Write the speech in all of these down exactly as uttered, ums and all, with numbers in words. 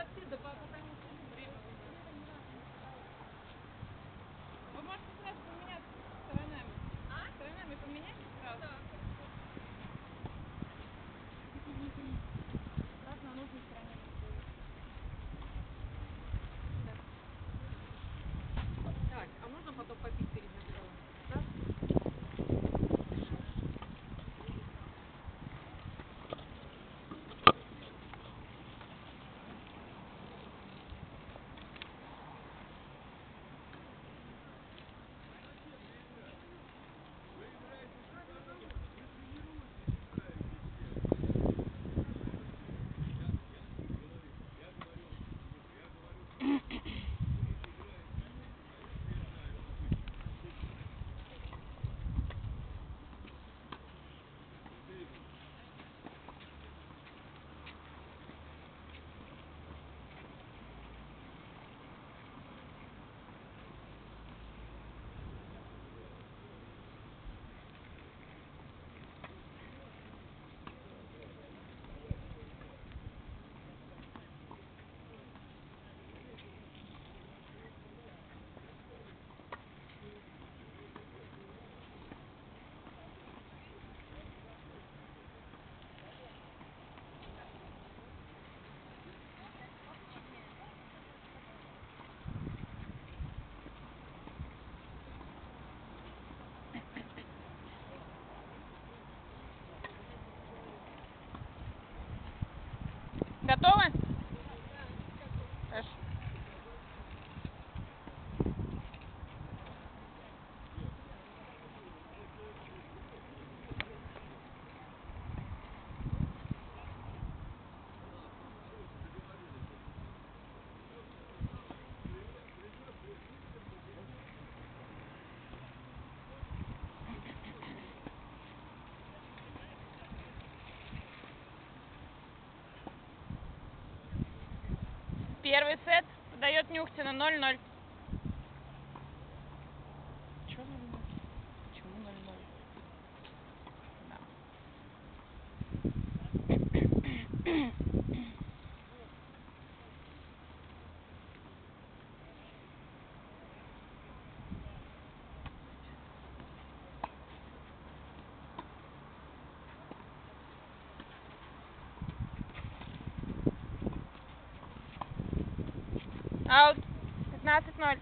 отсюда, потому что время. Вы можете сразу поменяться сторонами. А? Сторонами поменяйте сразу. Да. Раз на нужной стороне. Да. Так, а можно потом попить перед началом? Да? Готовы? Хорошо. Первый сет дает Нюхтина ноль ноль. Чего ноль ноль? Почему ноль ноль? Аут. пятнадцать ноль.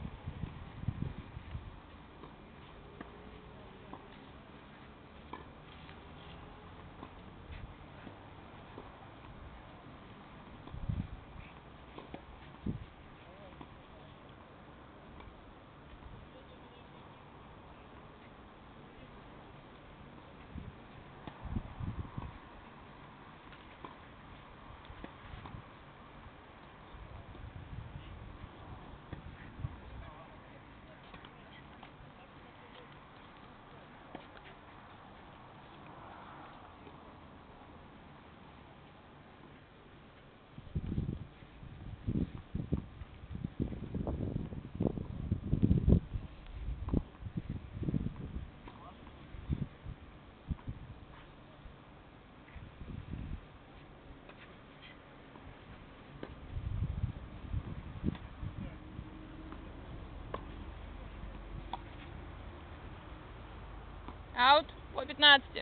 Аут по пятнадцати.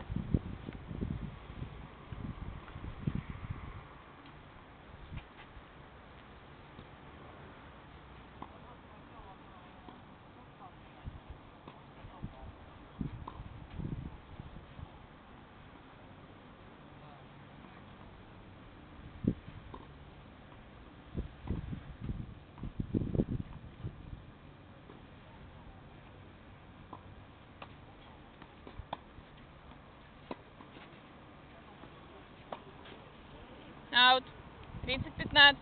Аут. тридцать пятнадцать.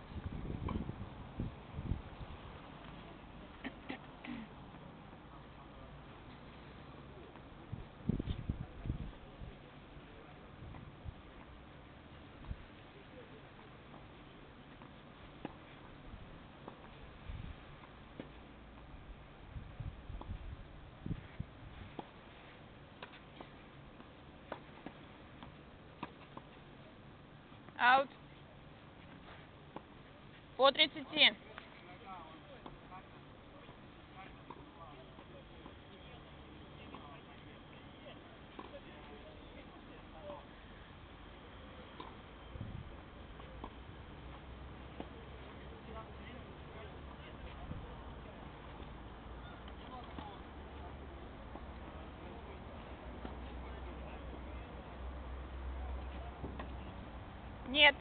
Аут. По тридцати. Нет.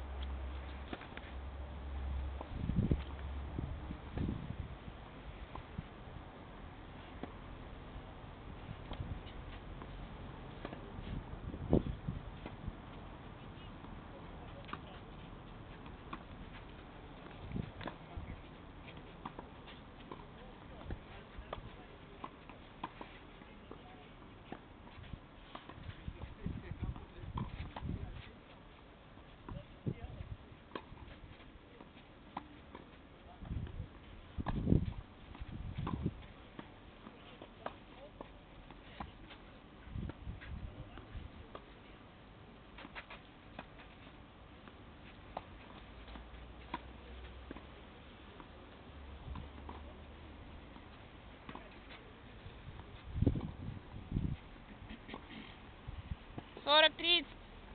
Сорок тридцать.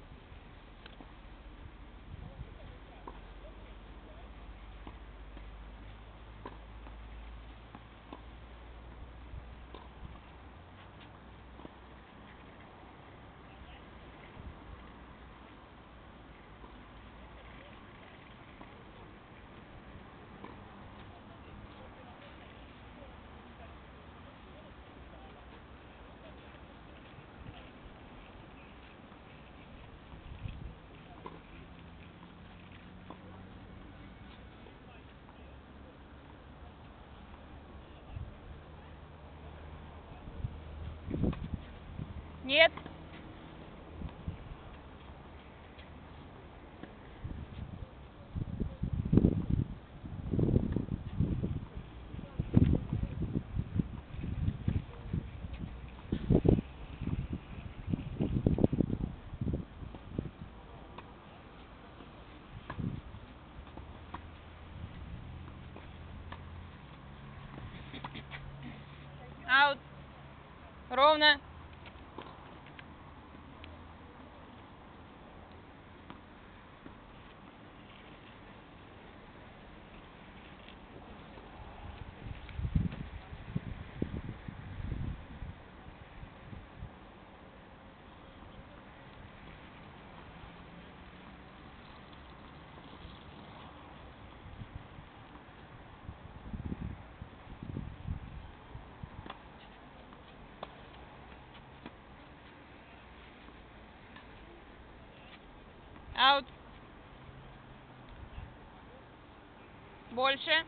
Нет. Аут. Ровно. Аут. Больше.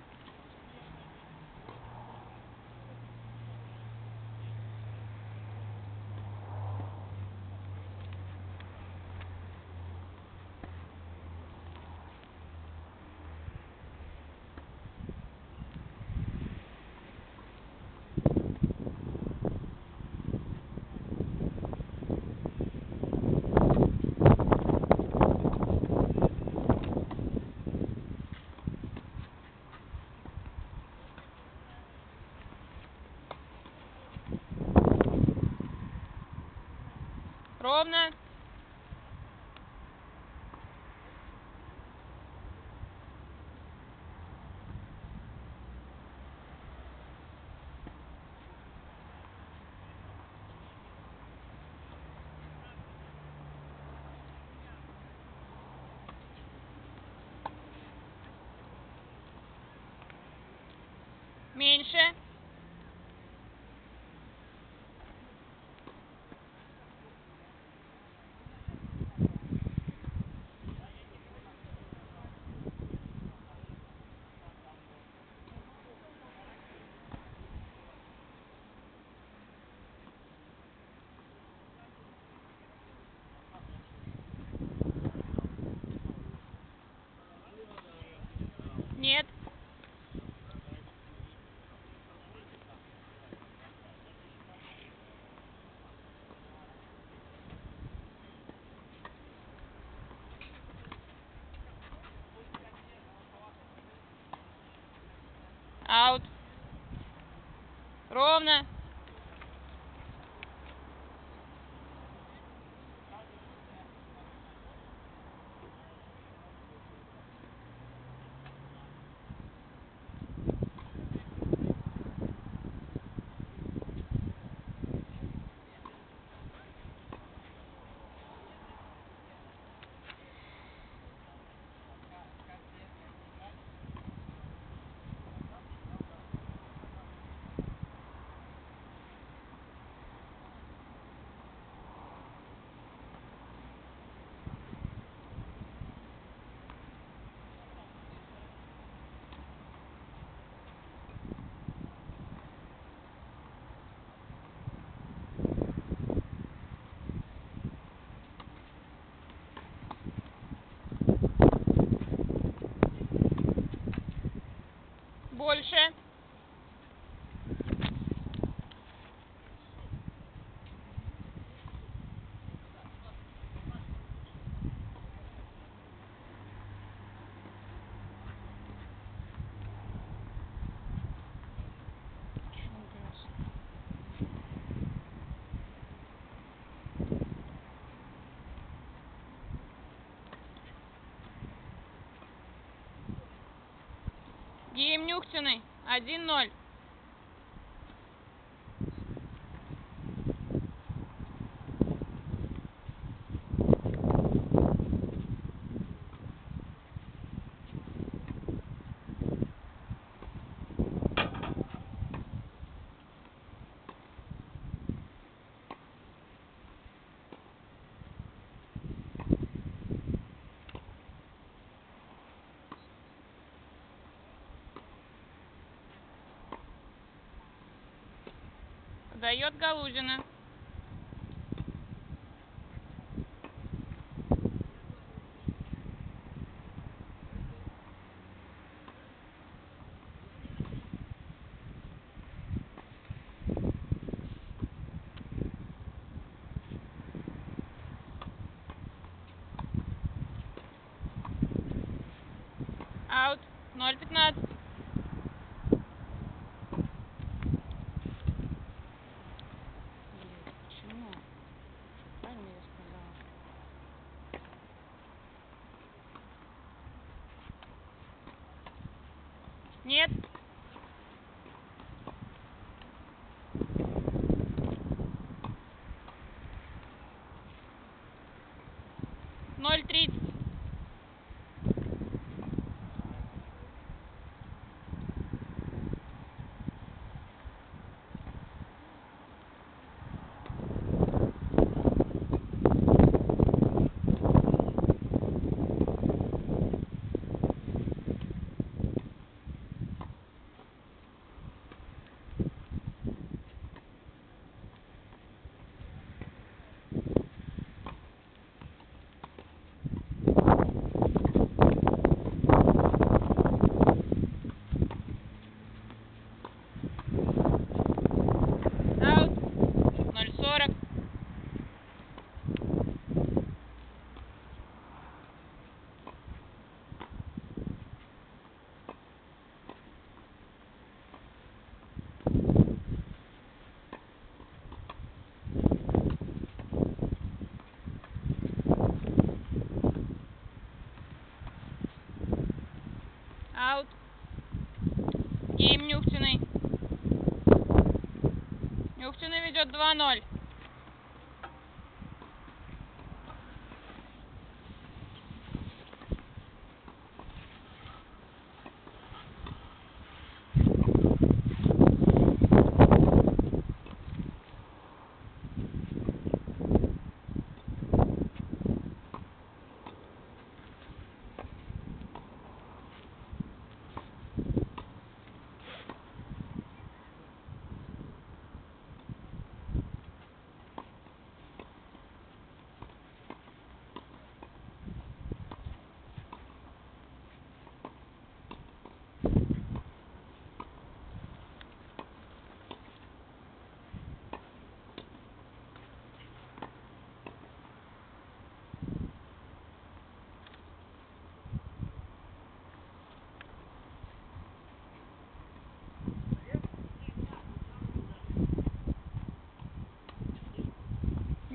Ровно. Меньше. Нет. Ровно. Больше. Геем Нюхтиной. один ноль. Дает Галузина. Аут. ноль пятнадцать. Почему? Правильно я сказала? Нет. ноль тридцать. ноль сорок. Аут. Геем Нюхтиной. Нюхтина ведет два ноль.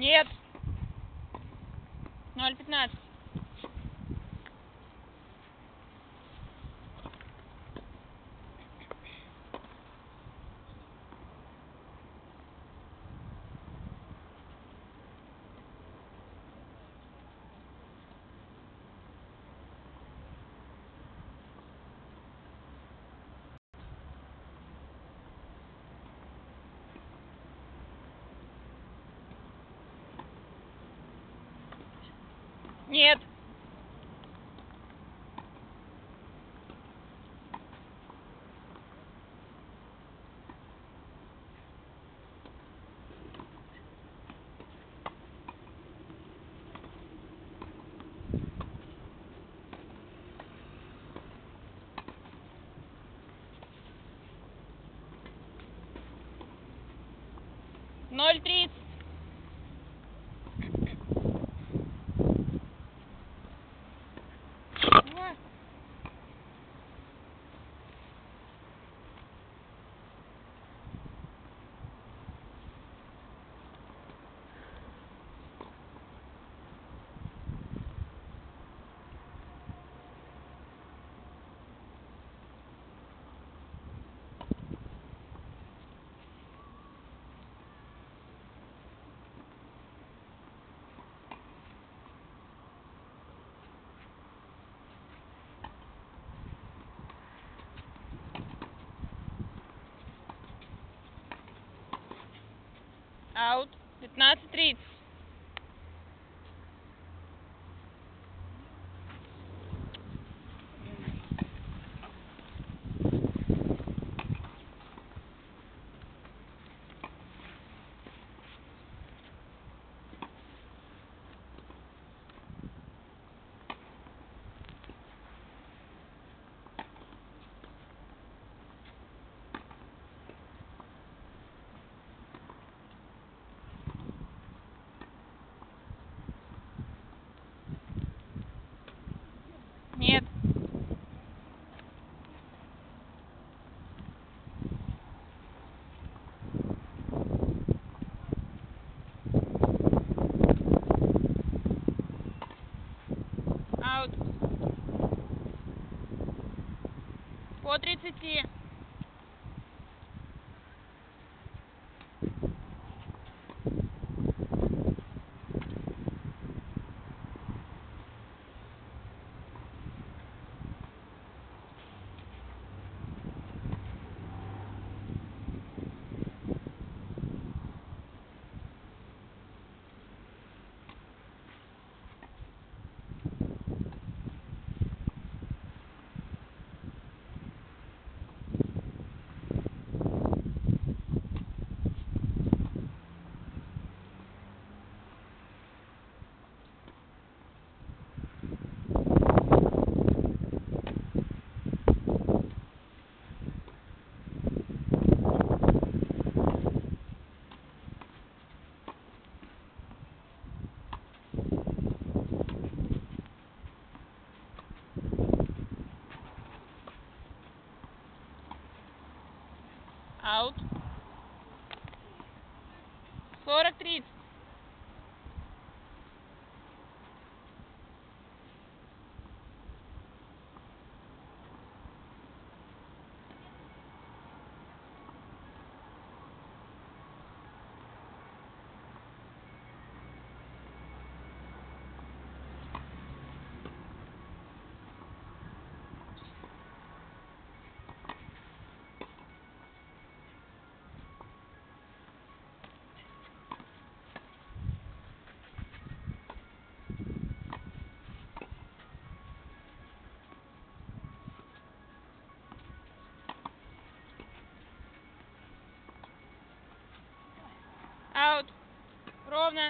Нет. ноль пятнадцать. Нет. ноль тридцать. Аут. пятнадцать тридцать. Нет. Аут. По тридцати. Аут. сорок тридцать. Аут. Ровно.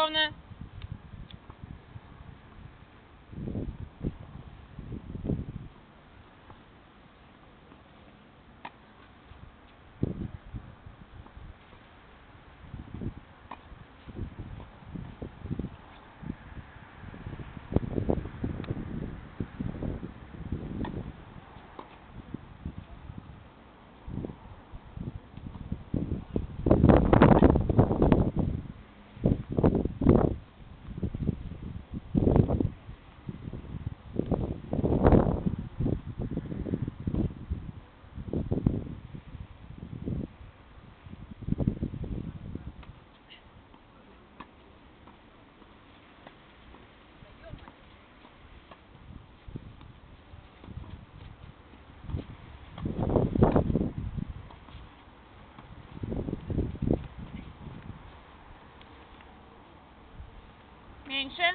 Ровно. Меньше.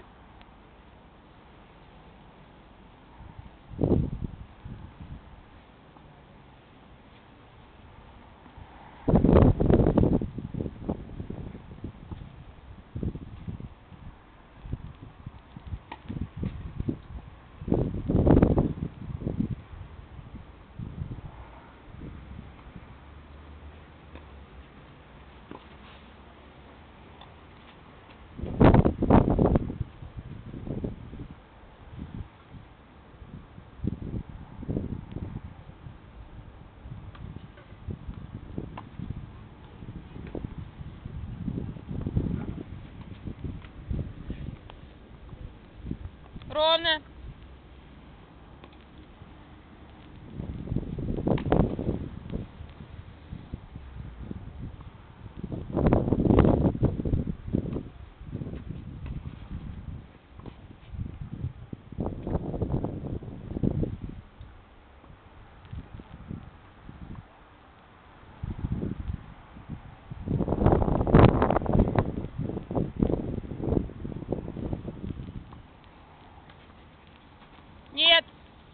Ровно. Нет.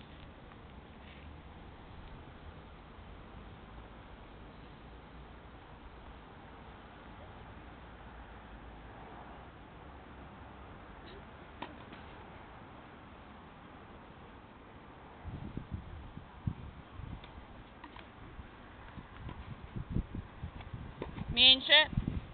Меньше.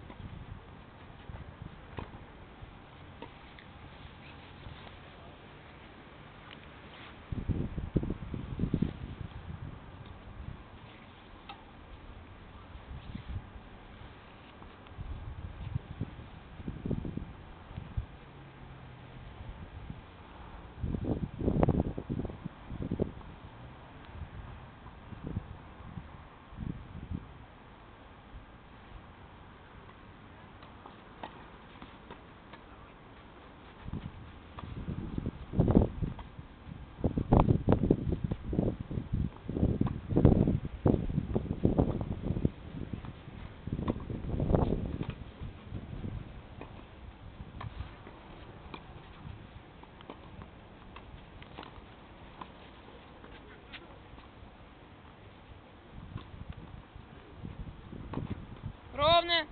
Ровно.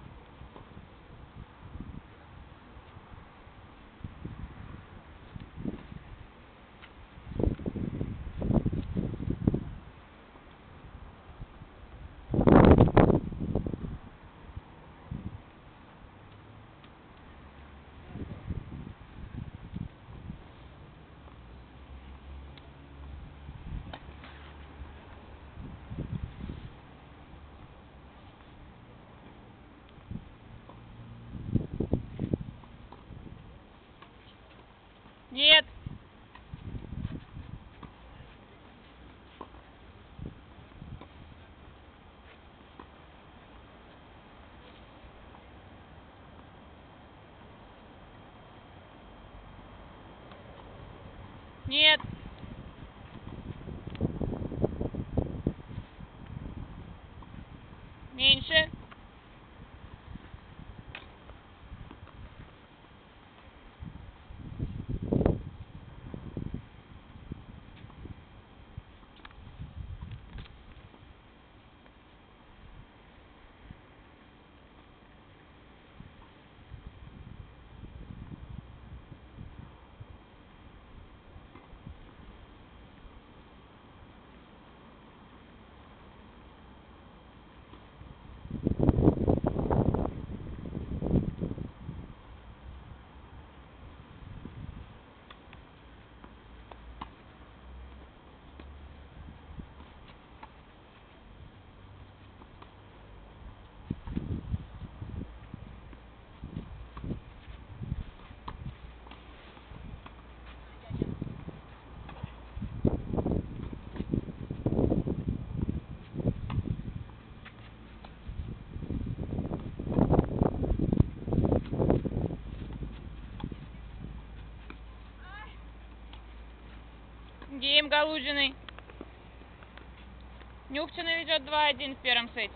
Нет. Нет. Меньше. Галузиной. Нюхтина ведет два один в первом сете.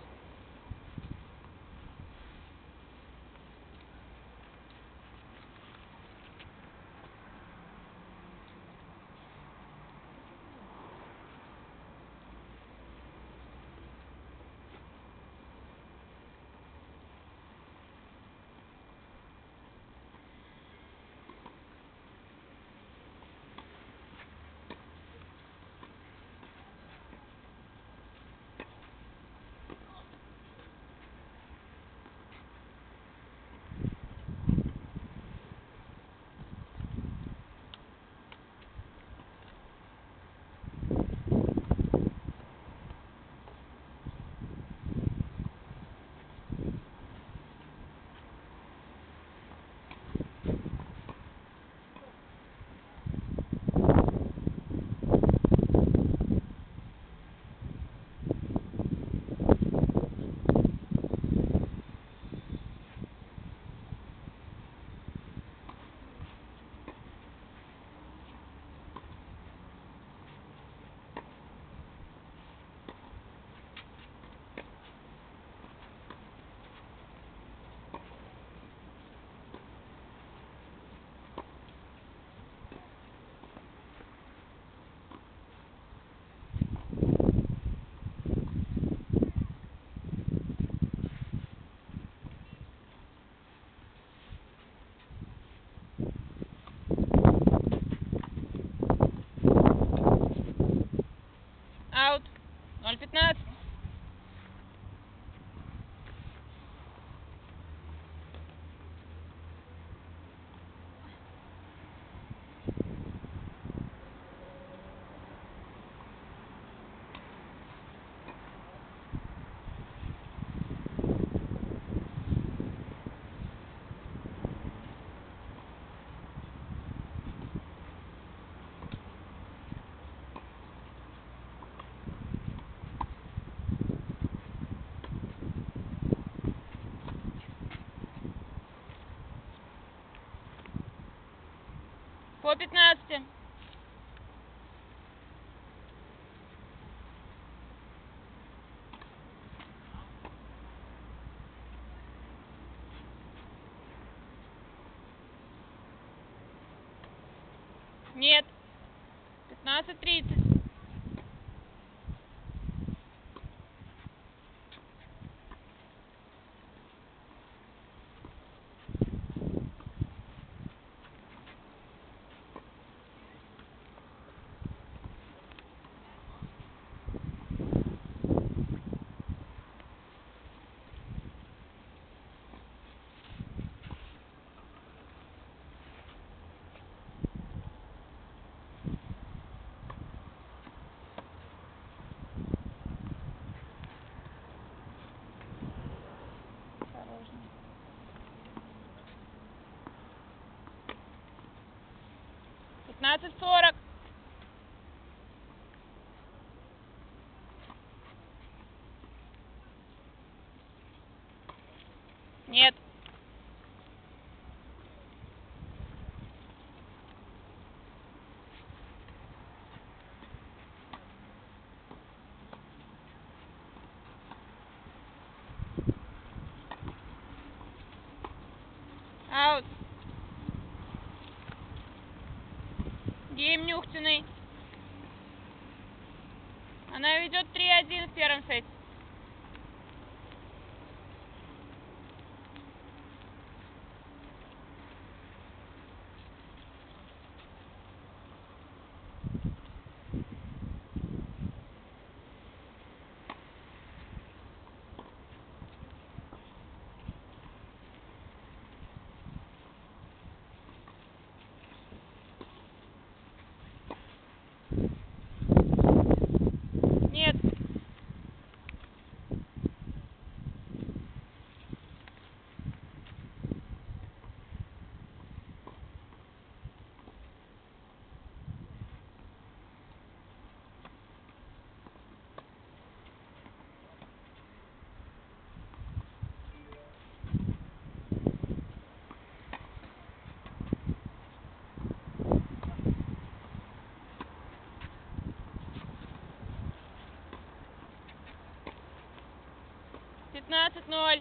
Аут. ноль пятнадцать. По пятнадцати. Нет. пятнадцать тридцать. пятнадцать сорок. Нет. Аут. Гейм Нюхтиной. Она ведет три один в первом сете. Нет. пятнадцать ноль.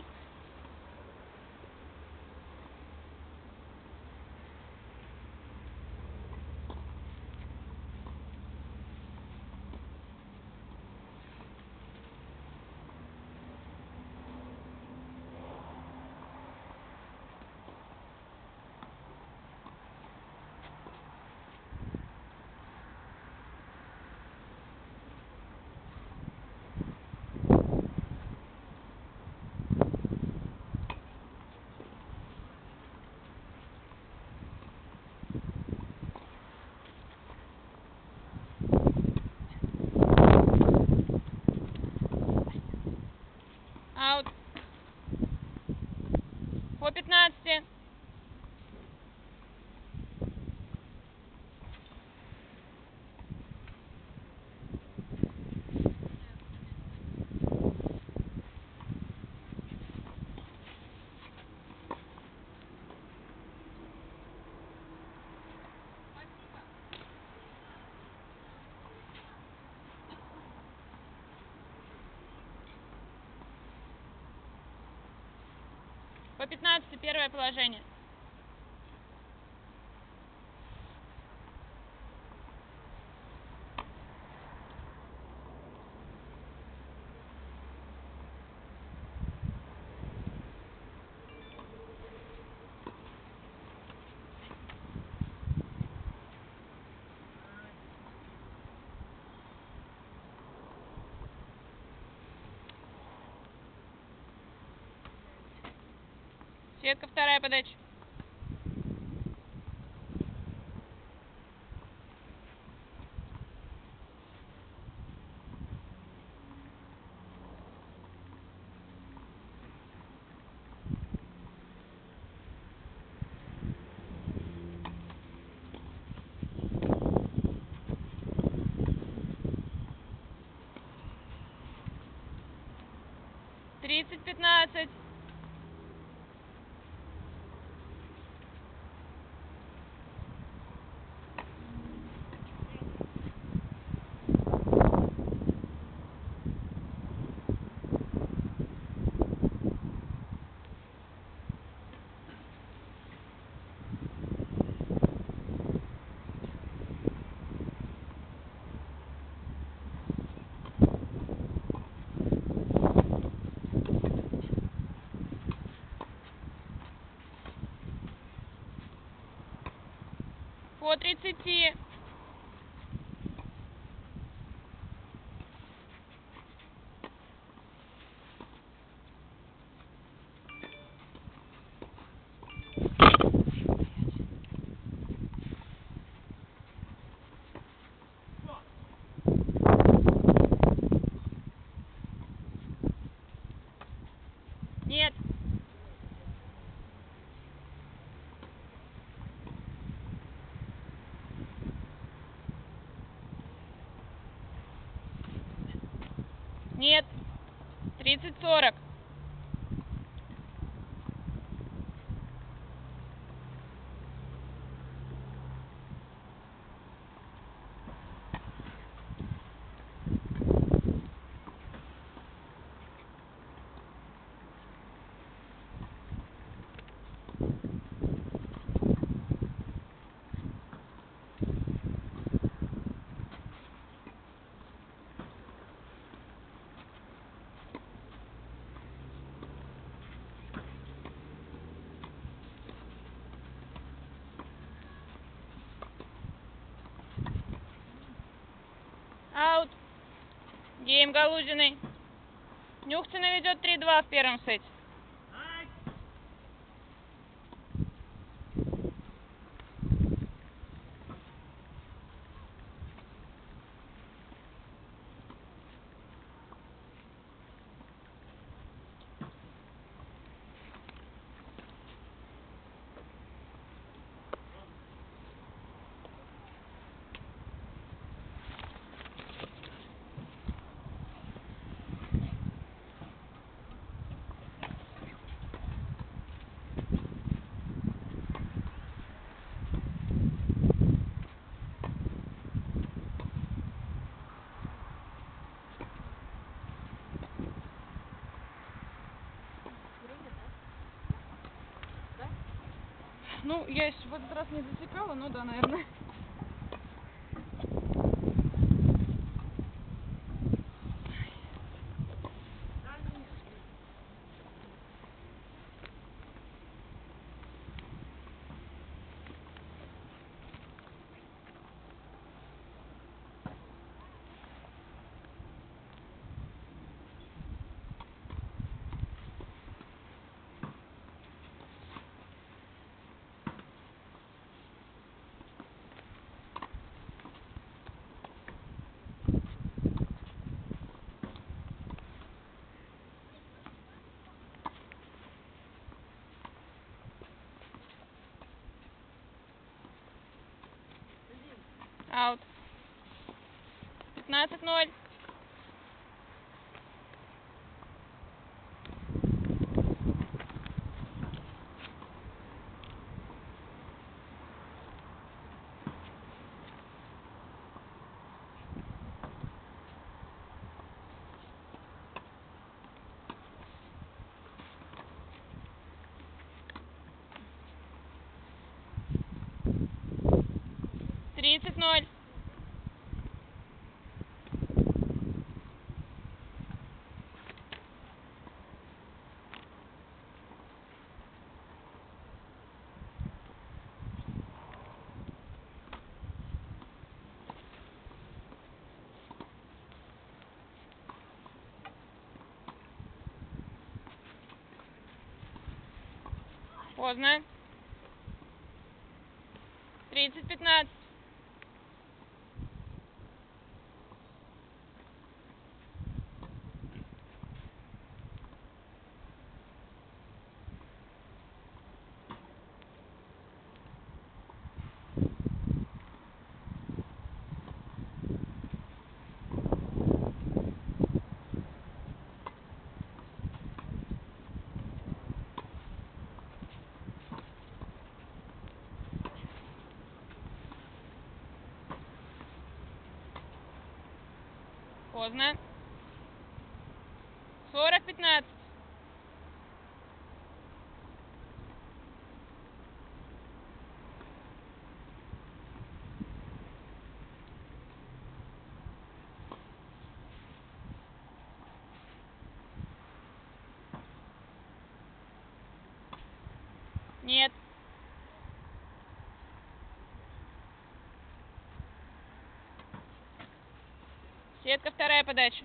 Аут. По пятнадцати. По пятнадцати первое положение. Сетка вторая подача. тридцать пятнадцать. По тридцати. Нет. Нет. тридцать сорок. Аут. Гейм Галузиной. Нюхтина ведет три-два в первом сете. Ну, я еще в этот раз не засекала, ну да, наверное. Аут. пятнадцать ноль. тридцать ноль. Поздно. тридцать пятнадцать. Поздно. сорок пятнадцать. Нет. Сетка, вторая подача.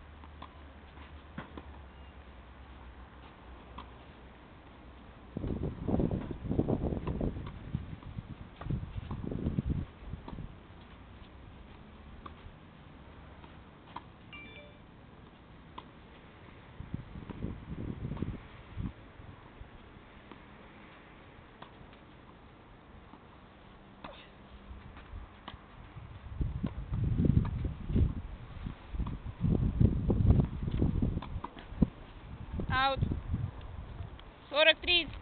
Аут. сорок тридцать.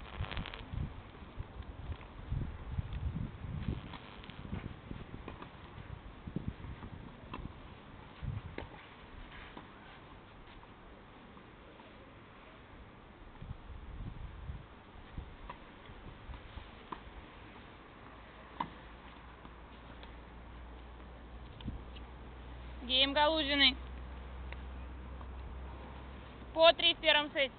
Гейм Галузиной. По три в первом сете.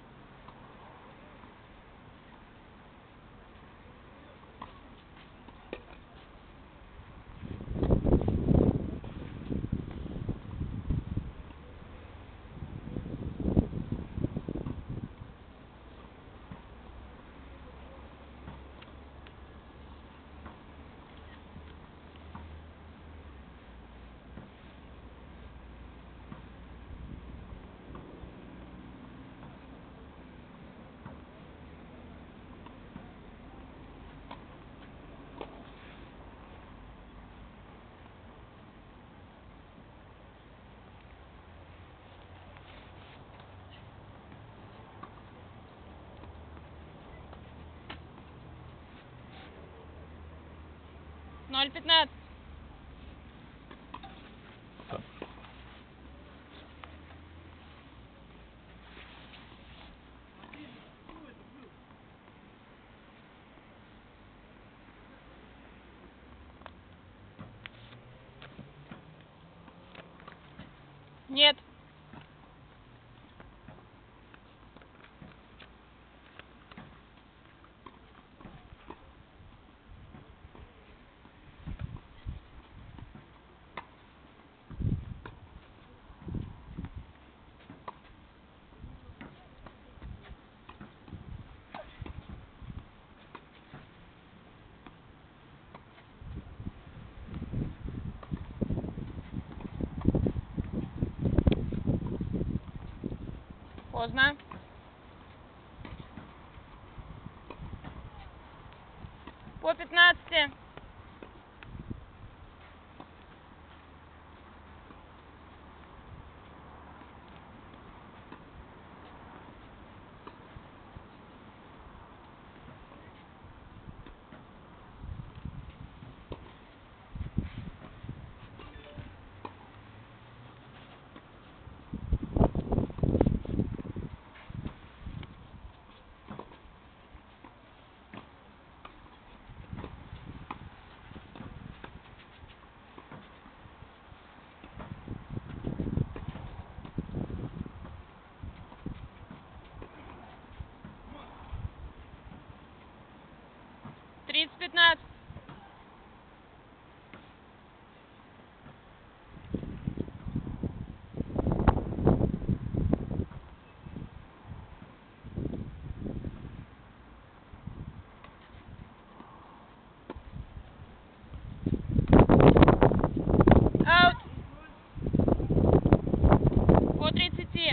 ноль пятнадцать. Нет. Поздно. По пятнадцати. тридцать пятнадцать. Аут. По тридцати.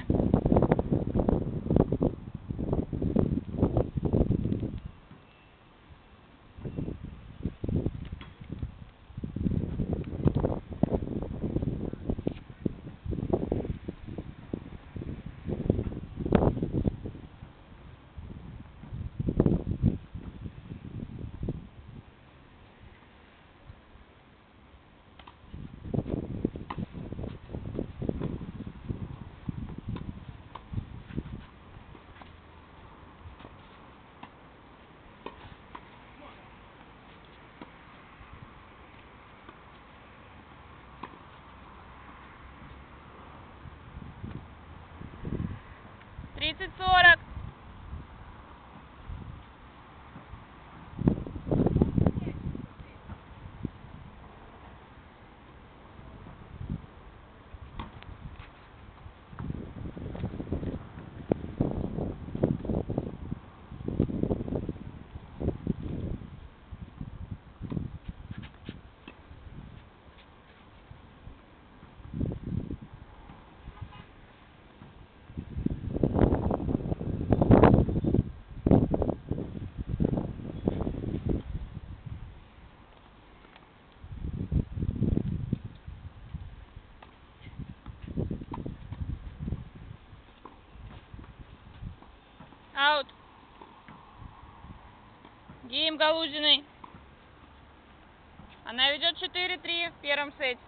тридцать сорок. Аут. Гейм Галузиной. Она ведет четыре три в первом сете.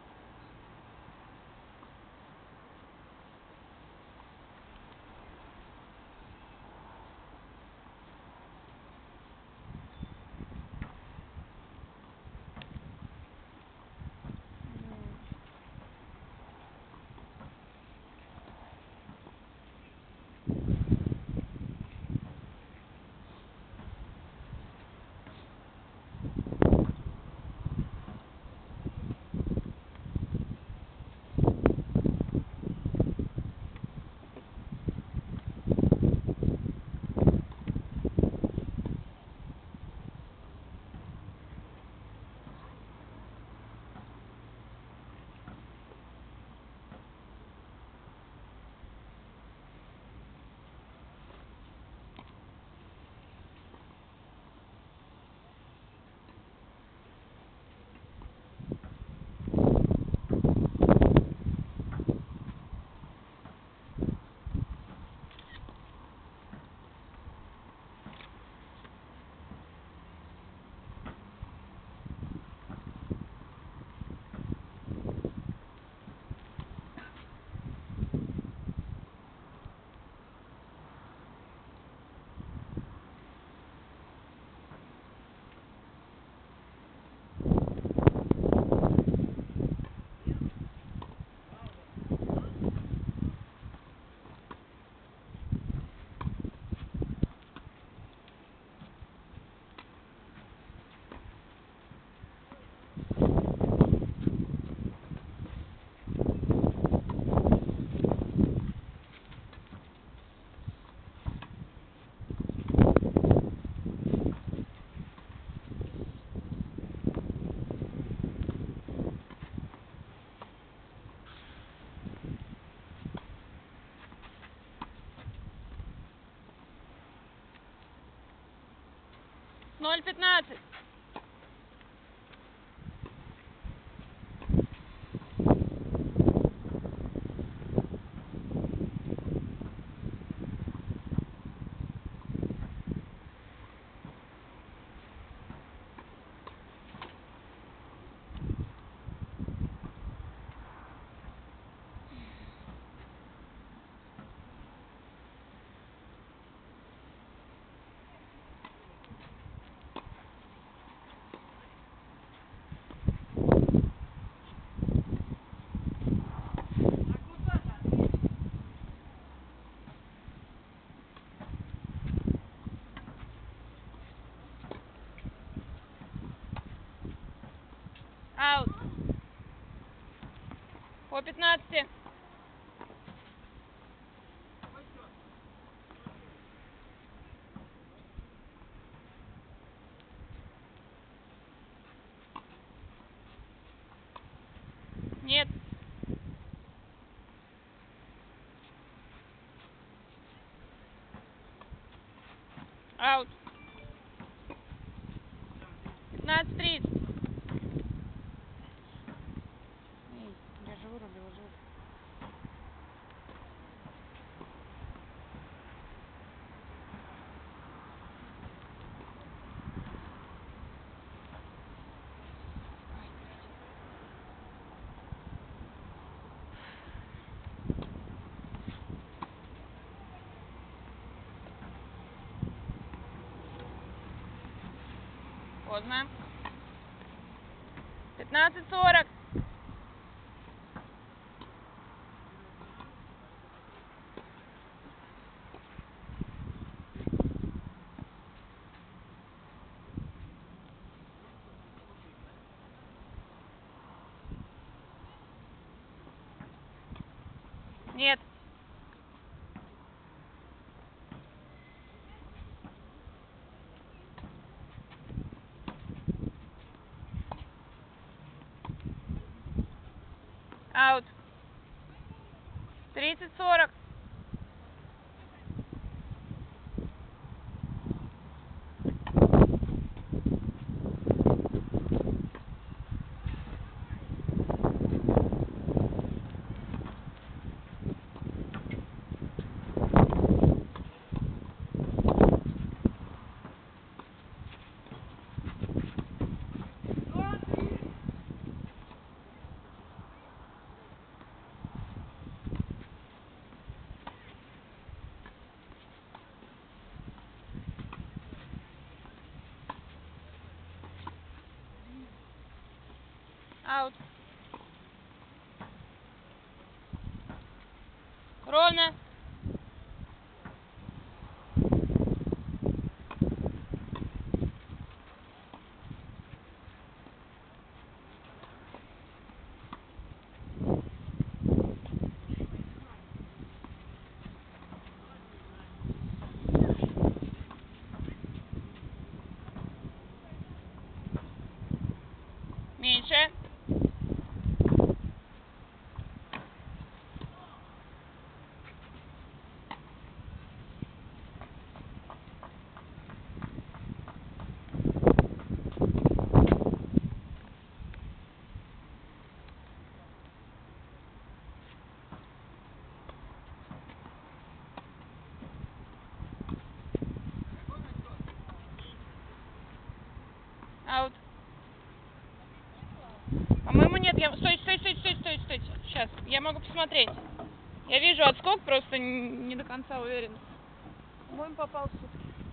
ноль пятнадцать. Аут. По пятнадцати. Нет. Аут. пятнадцать тридцать. Эй, я же вырубил звук. Поздно. пятнадцать сорок. Нет. Аут. тридцать сорок. Аут. Ровно. Меньше. Аут. По-моему, нет. Я... Стой, стой, стой, стой, стой, стой. Сейчас. Я могу посмотреть. Я вижу отскок, просто не до конца уверен. По-моему, попал все-таки.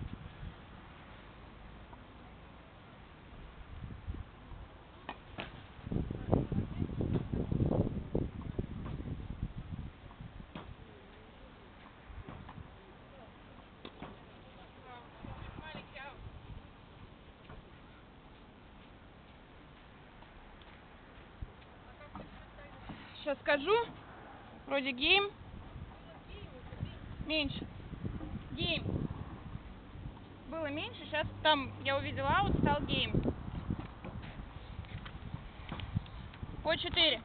Сейчас скажу. Вроде гейм. Меньше. Гейм. Было меньше, сейчас там я увидела аут, стал гейм. По четыре.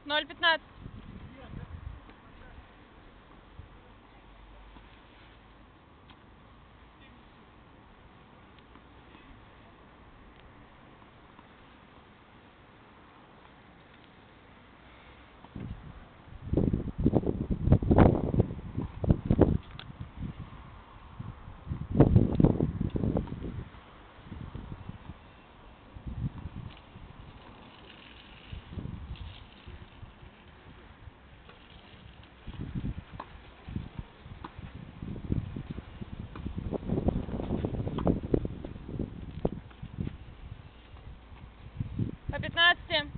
ноль пятнадцать. По пятнадцати.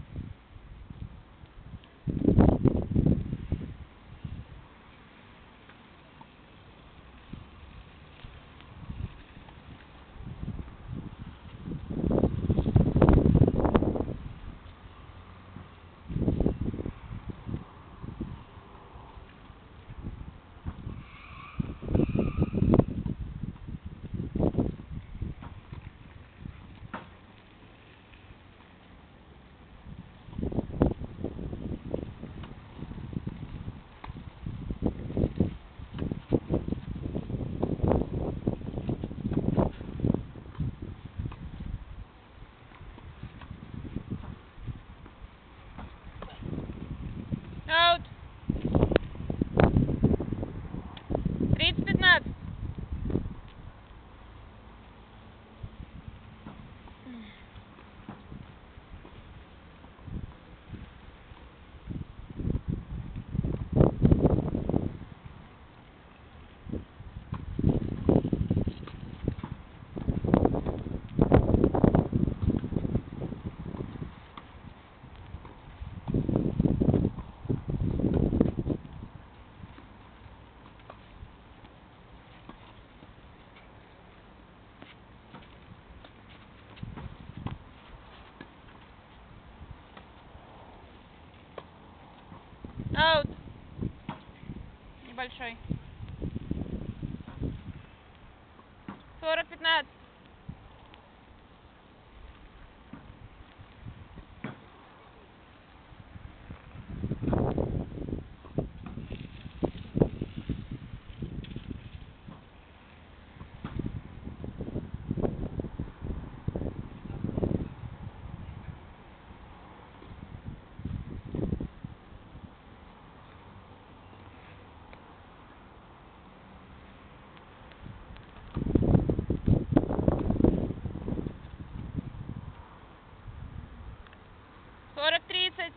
Аут. тридцать пятнадцать. Аут. Небольшой. сорок пятнадцать. сорок тридцать.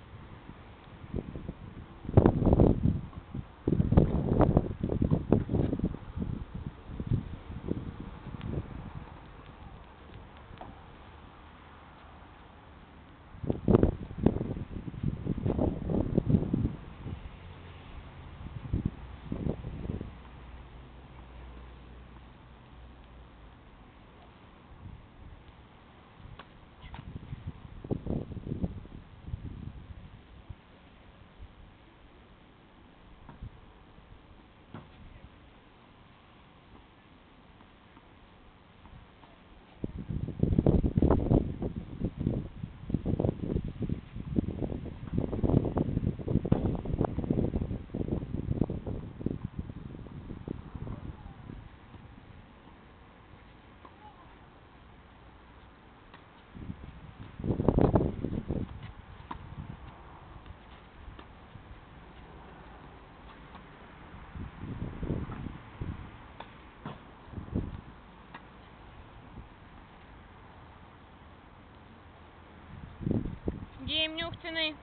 Гейм Нюхтиной.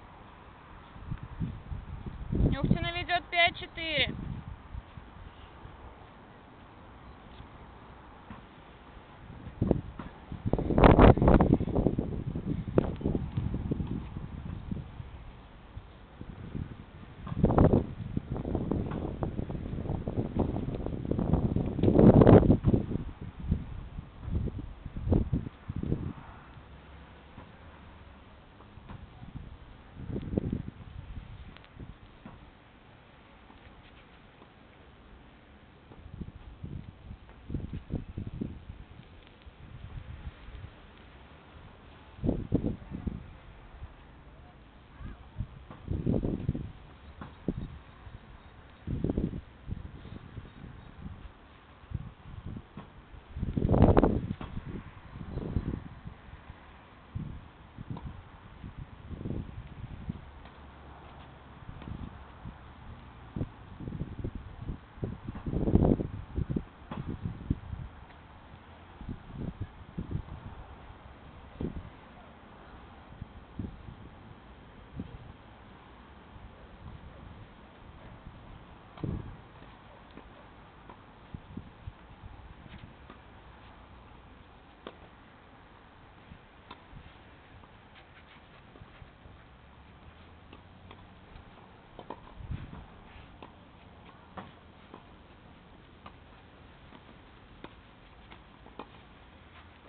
Нюхтина ведет пять четыре.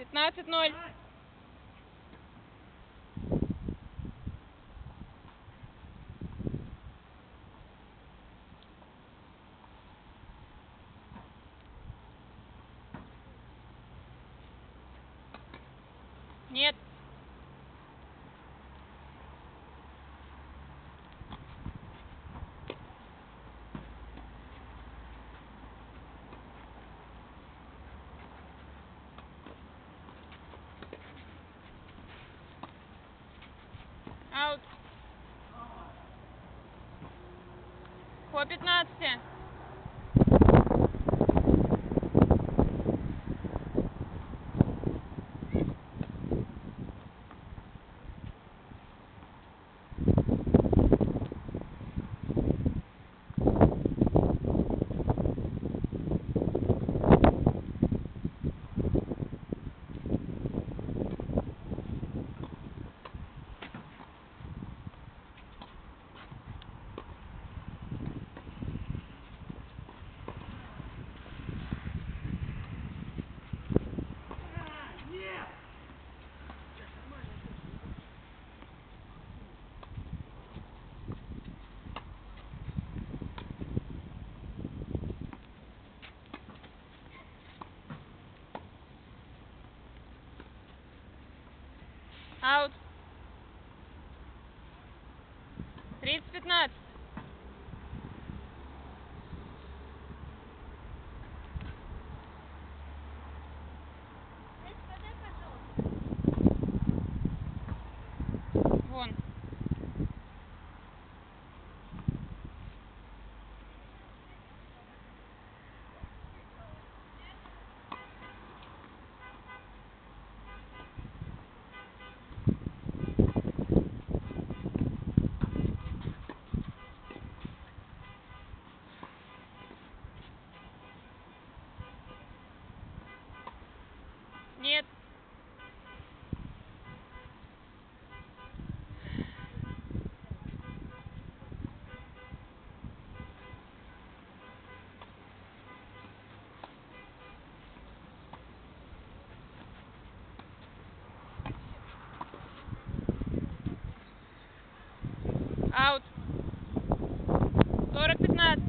пятнадцать ноль. Нет. Аут. По пятнадцати. Аут. тридцать пятнадцать. Вон. Нет. Аут. сорок пятнадцать.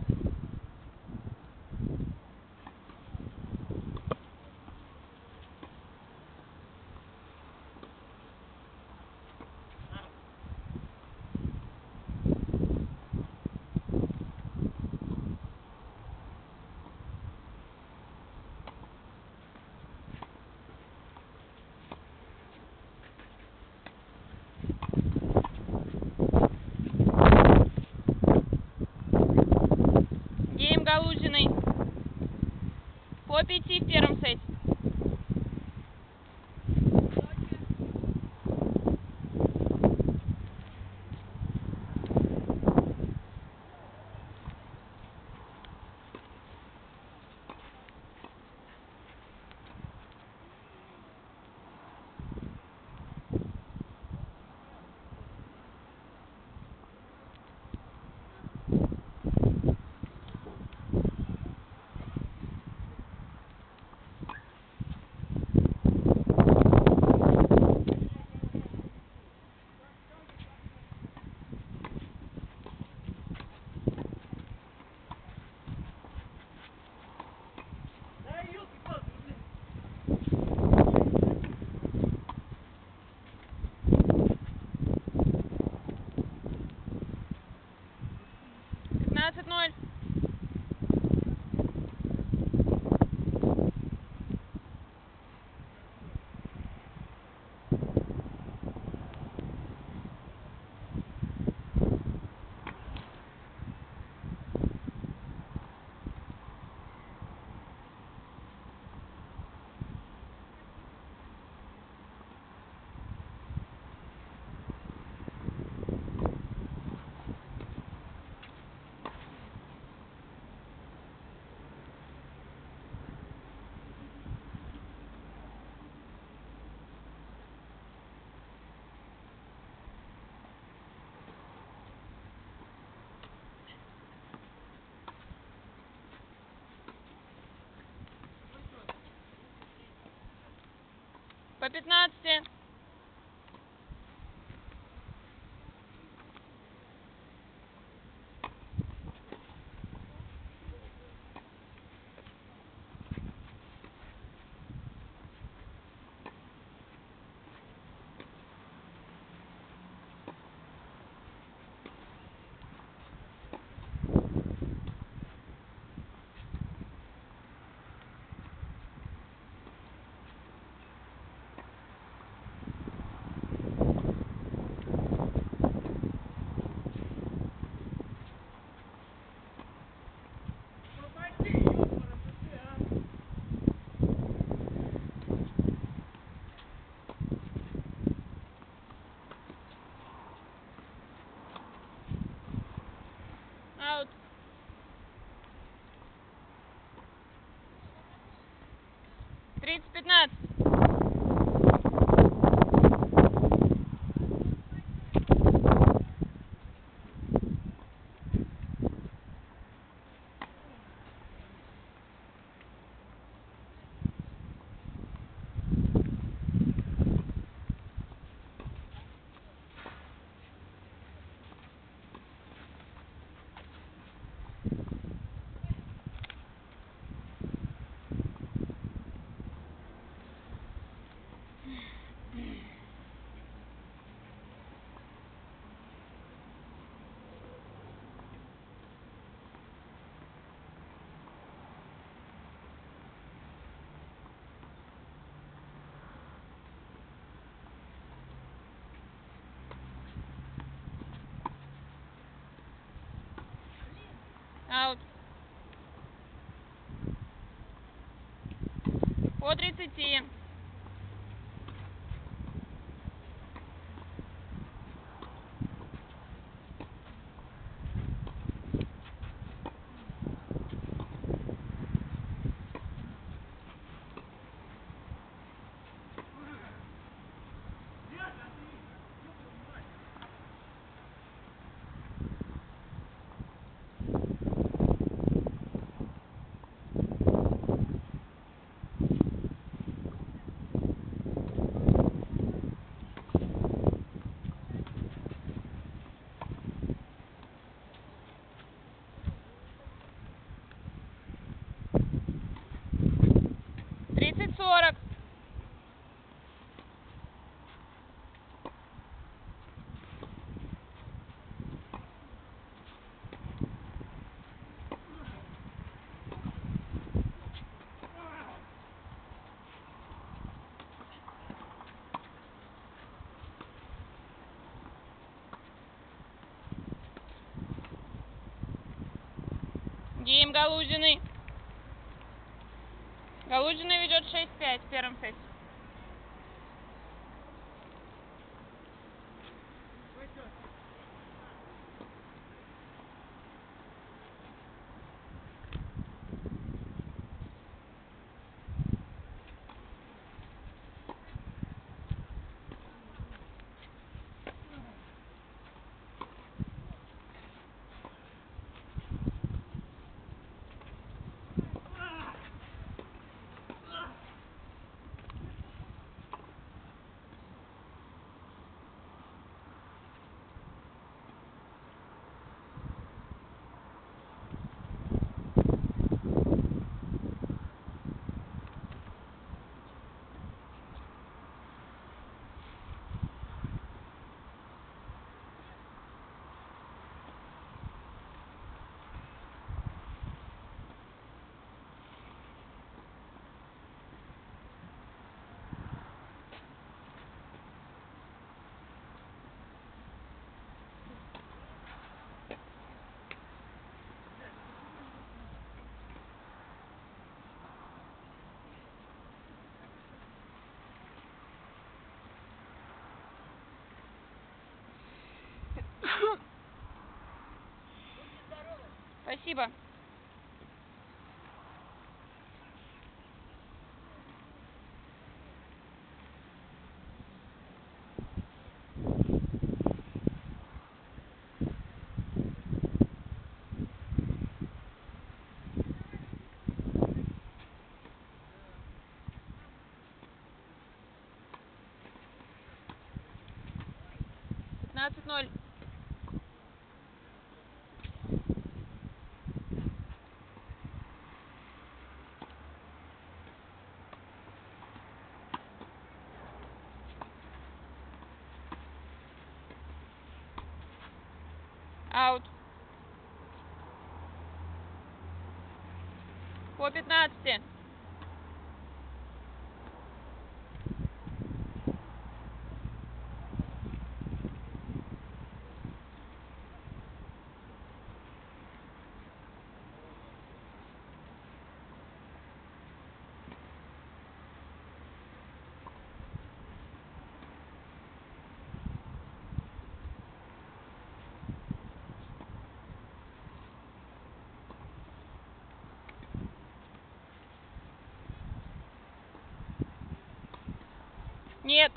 Гейм Галузиной. По пяти в первом сете. По пятнадцати. Аут. тридцать пятнадцать. Аут. По тридцати. тридцать сорок. Гейм Галузиной. Галузиной ведет шесть пять в первом сете. Спасибо. пятнадцать ноль. Аут. По пятнадцати. Нет.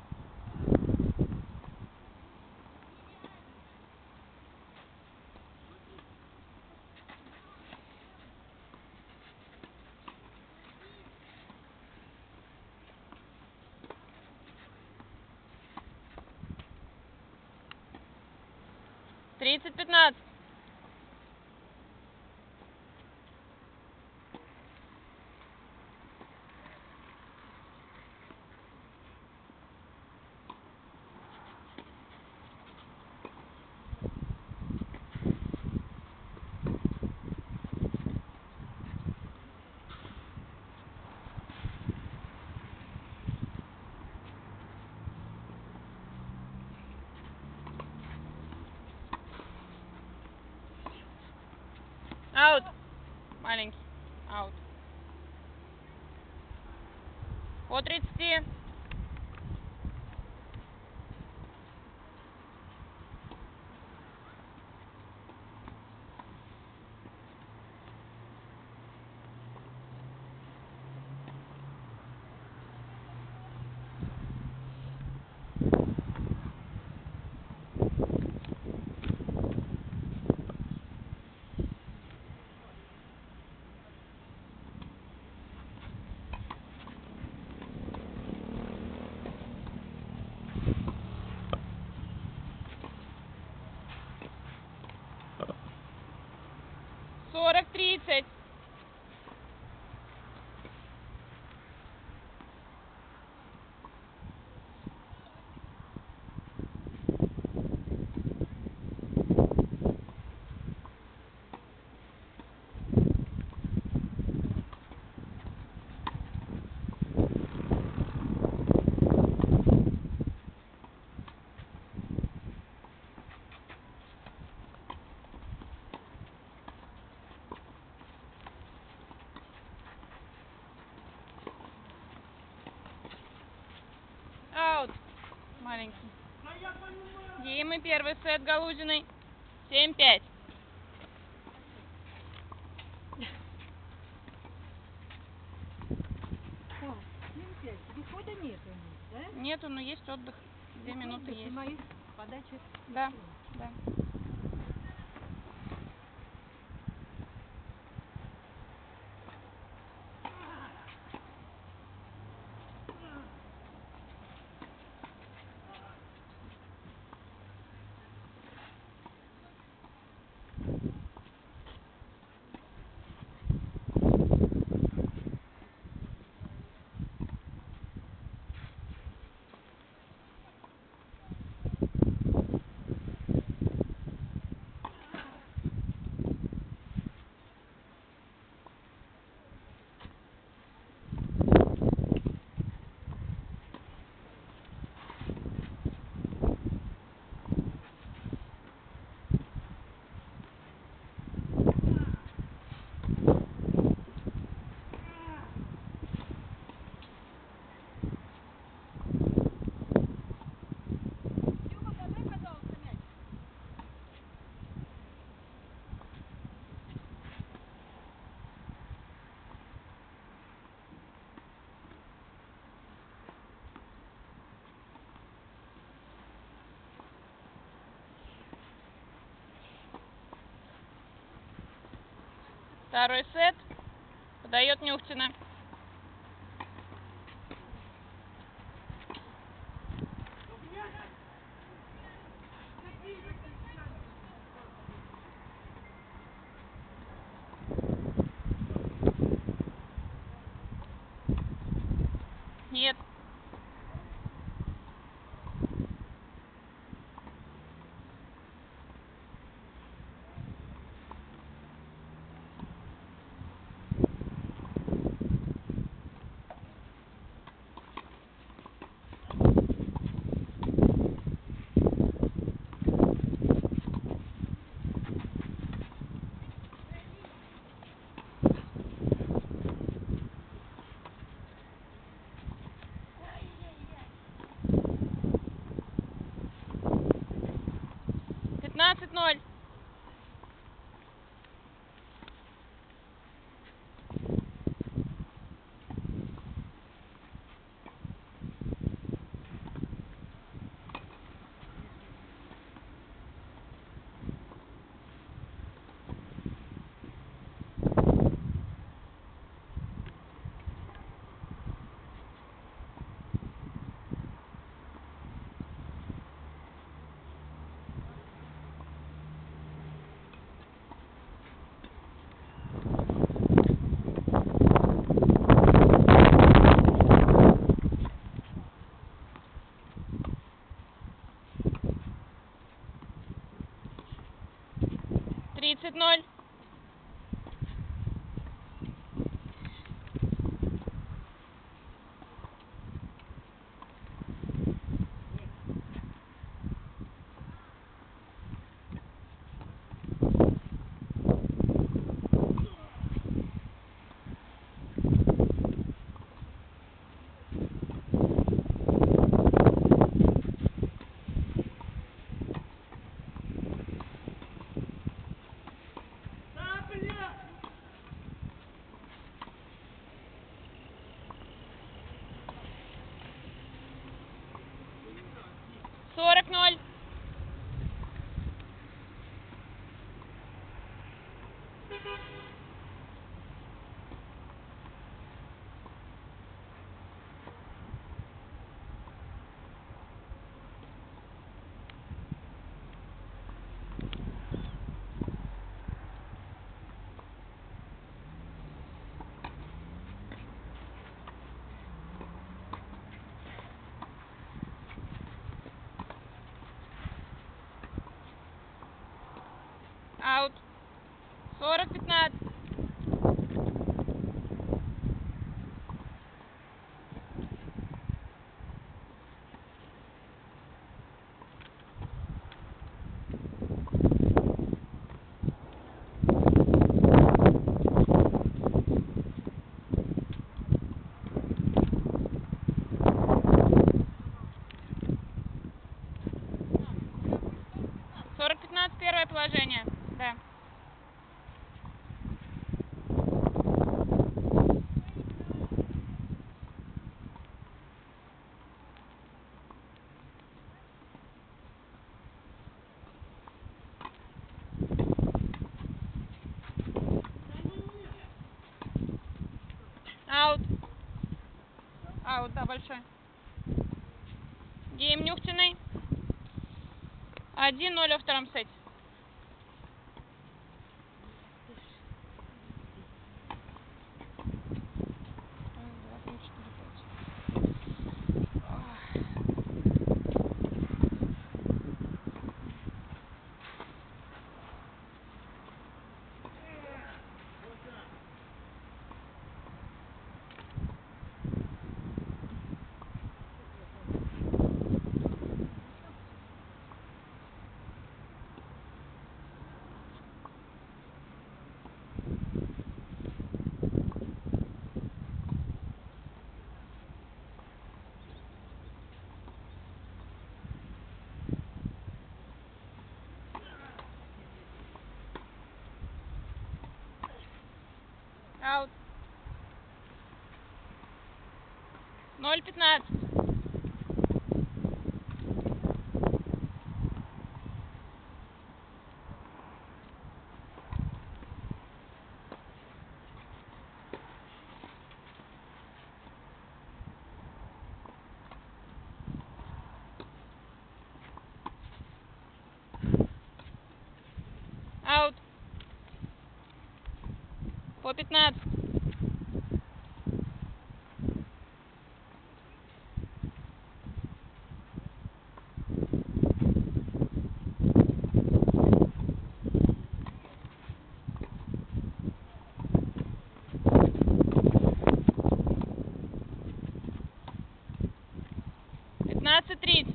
тридцать пятнадцать. Аут. Маленький. Аут. По тридцати. сорок тридцать. Аут. Маленький. Димы первый сет Галузиной. семь пять. Выхода нет у них, да? Нету, но есть отдых. Две минуты есть. Моих подачи. Да, да. Второй сет. Подает Нюхтина. тридцать ноль. тридцать ноль. сорок ноль. Аут. сорок пятнадцать. сорок пятнадцать первое положение. Да. Аут. Аут, да, большой. Гейм Нюхтиной. один ноль во втором сете. Аут. ноль пятнадцать. Аут. По пятнадцать. пятнадцать тридцать.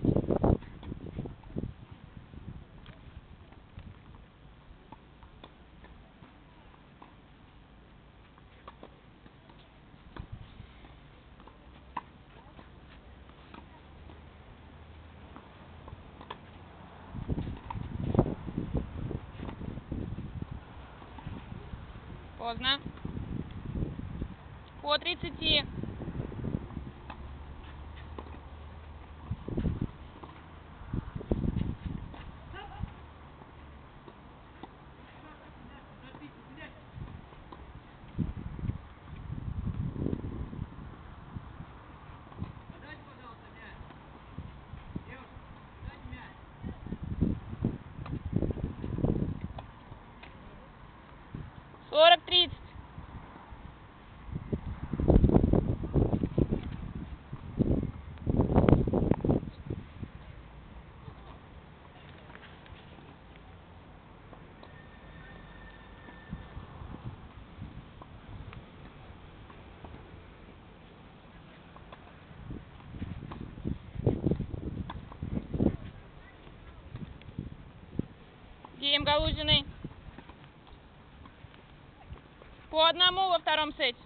Поздно. По тридцати. сорок тридцать. Гейм Галузиной. По одному во втором сете.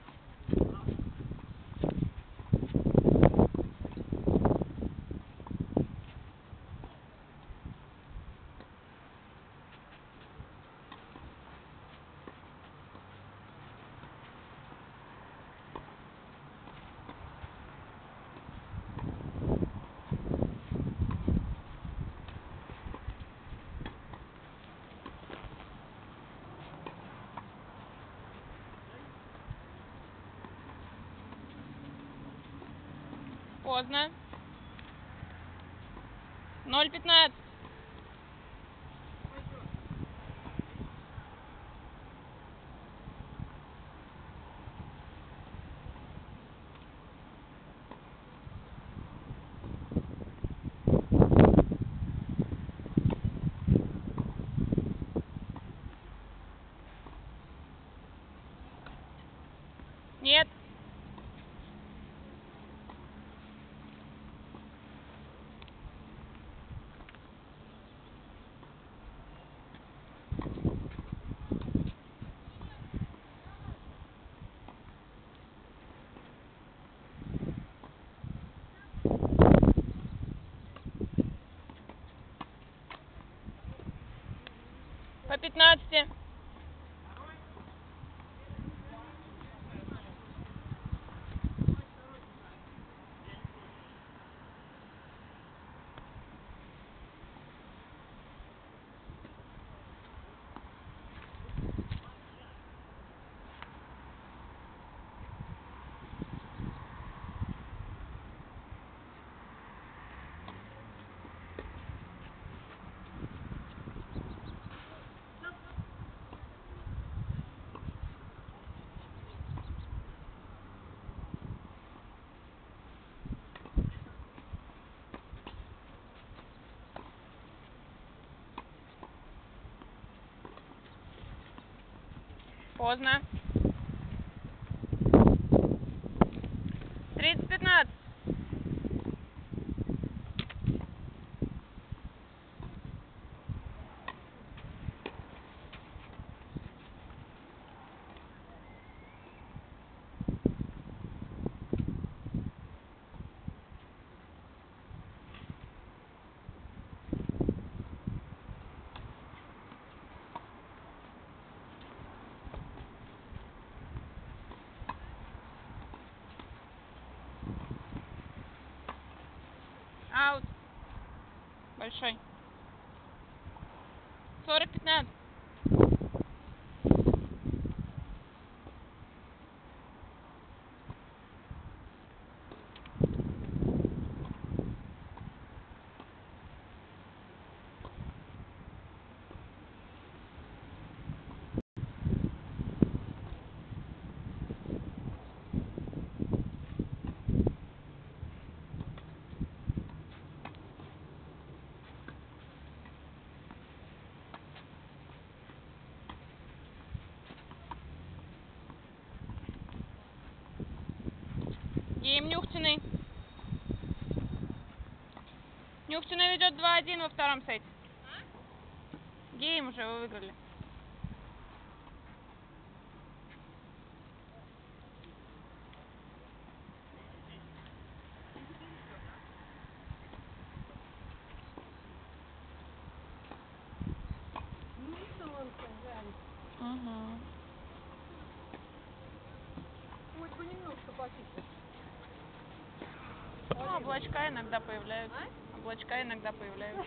Поздно. ноль пятнадцать. Нет. По пятнадцати. Поздно. тридцать пятнадцать. Аут. Большой. сорок пятнадцать. Гейм Нюхтиной. Нюхтина ведет два один во втором сете. Гейм уже вы выиграли. Ну, что он сказал? Угу. Ну, облачка иногда появляются. Облачка иногда появляются.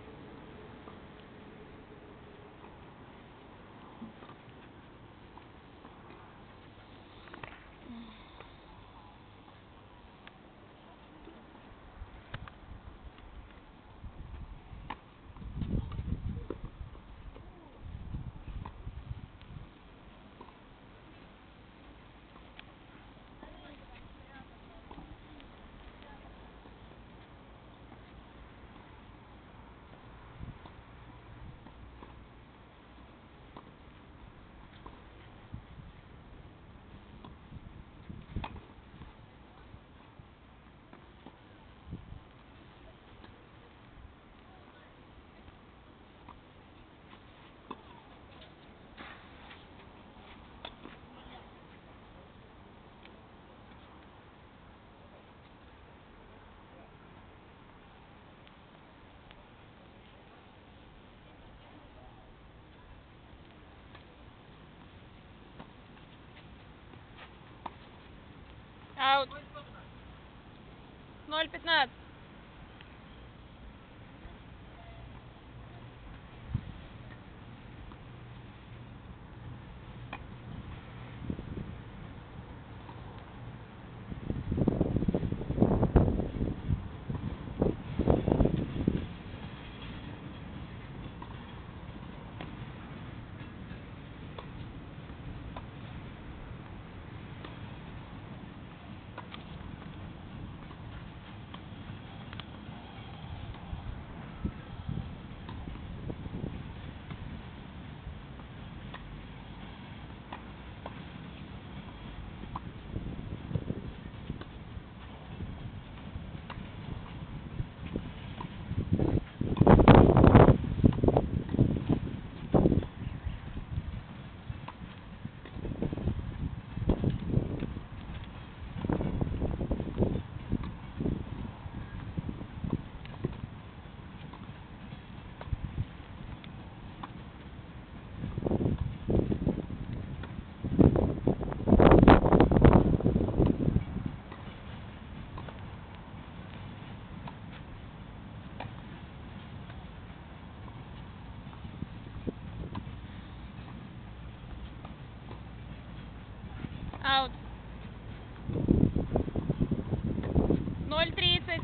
Аут. ноль пятнадцать. Аут. ноль тридцать.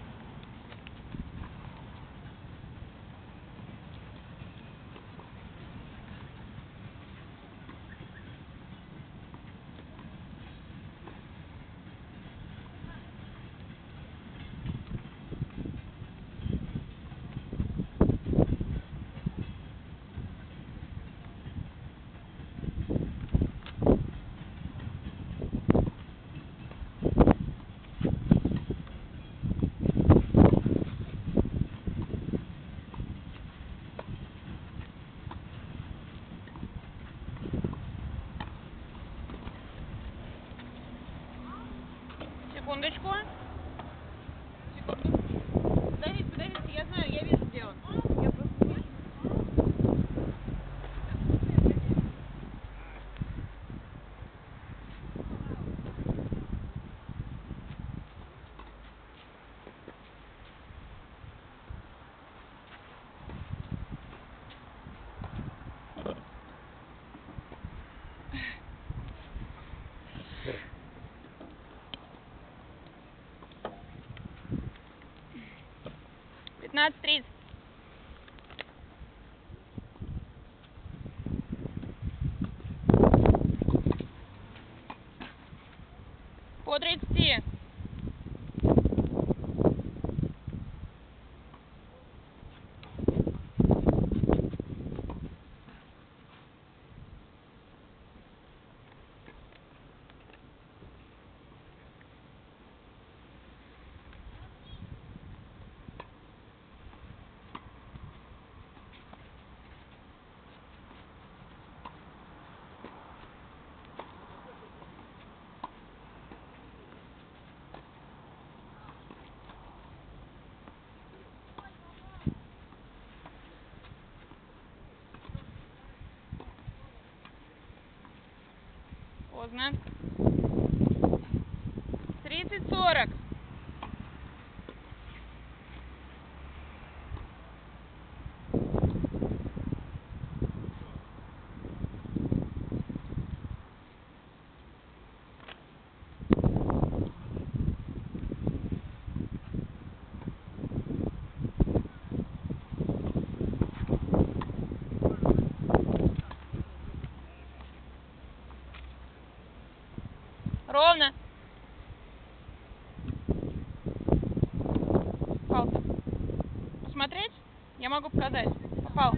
Секундочку. Секунду. Подождите, подождите, я знаю, я вижу, где он. Я просто не вижу. пятнадцать тридцать. По тридцати. Поздно. сорок. Ровно. Попал. Посмотреть? Я могу показать. Попал.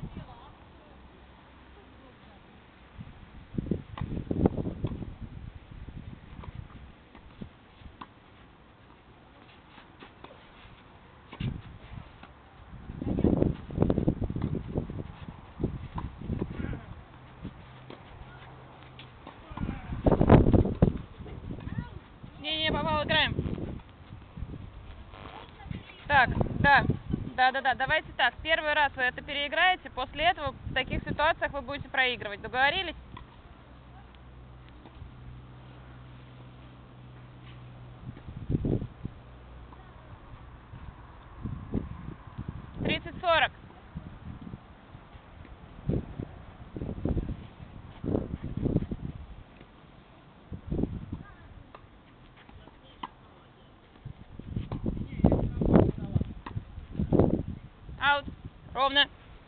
Не-не, попал, играем. Так, да. Да-да-да, давайте так. Первый раз вы это переиграете, после этого в таких ситуациях вы будете проигрывать. Договорились? тридцать сорок. Аут. Ровно.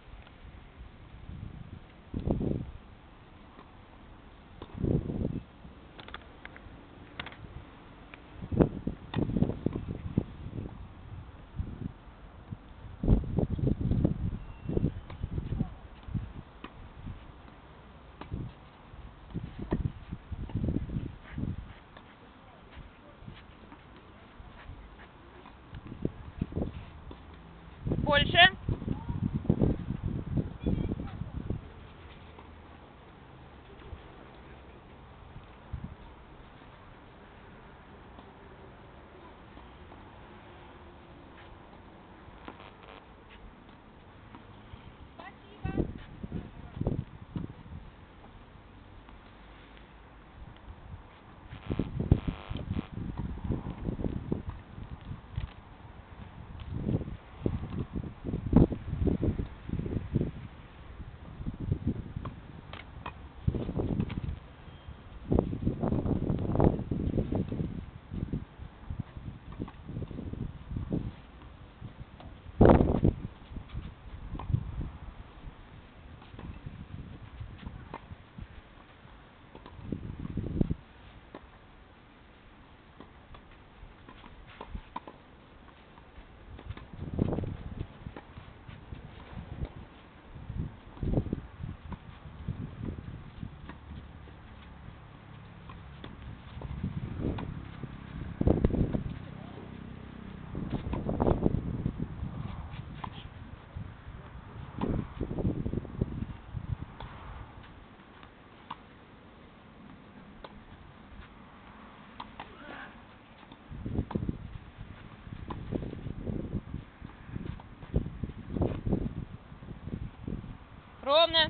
Больше. Ровно.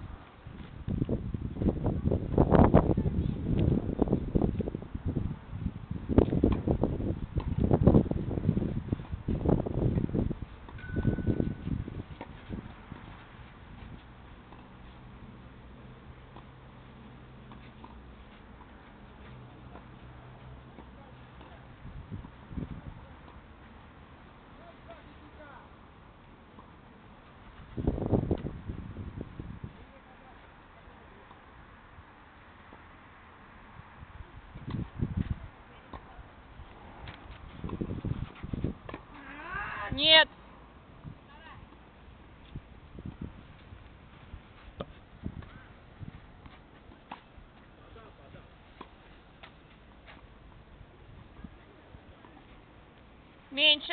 Нет. Меньше.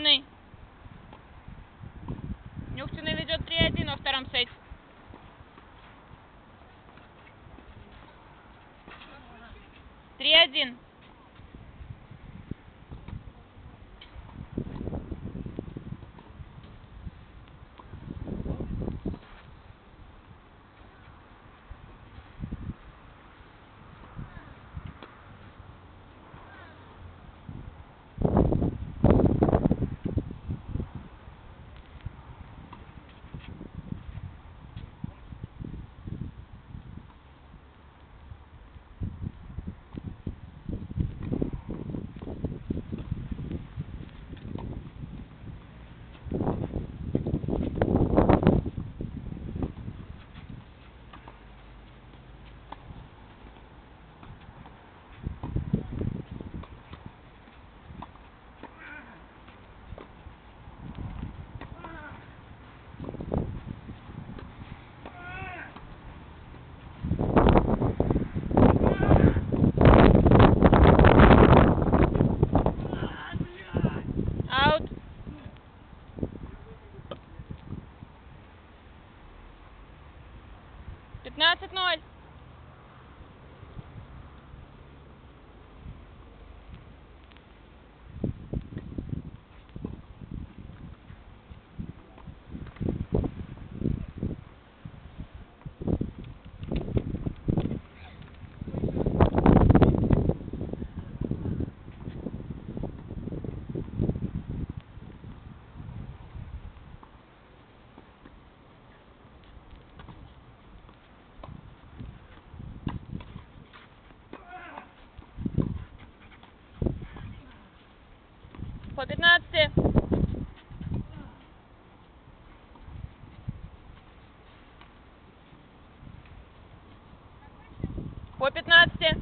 Нюхтиной. Нюхтиной ведет три один во втором сете. три один. Аут. пятнадцать ноль. По пятнадцати. По пятнадцати.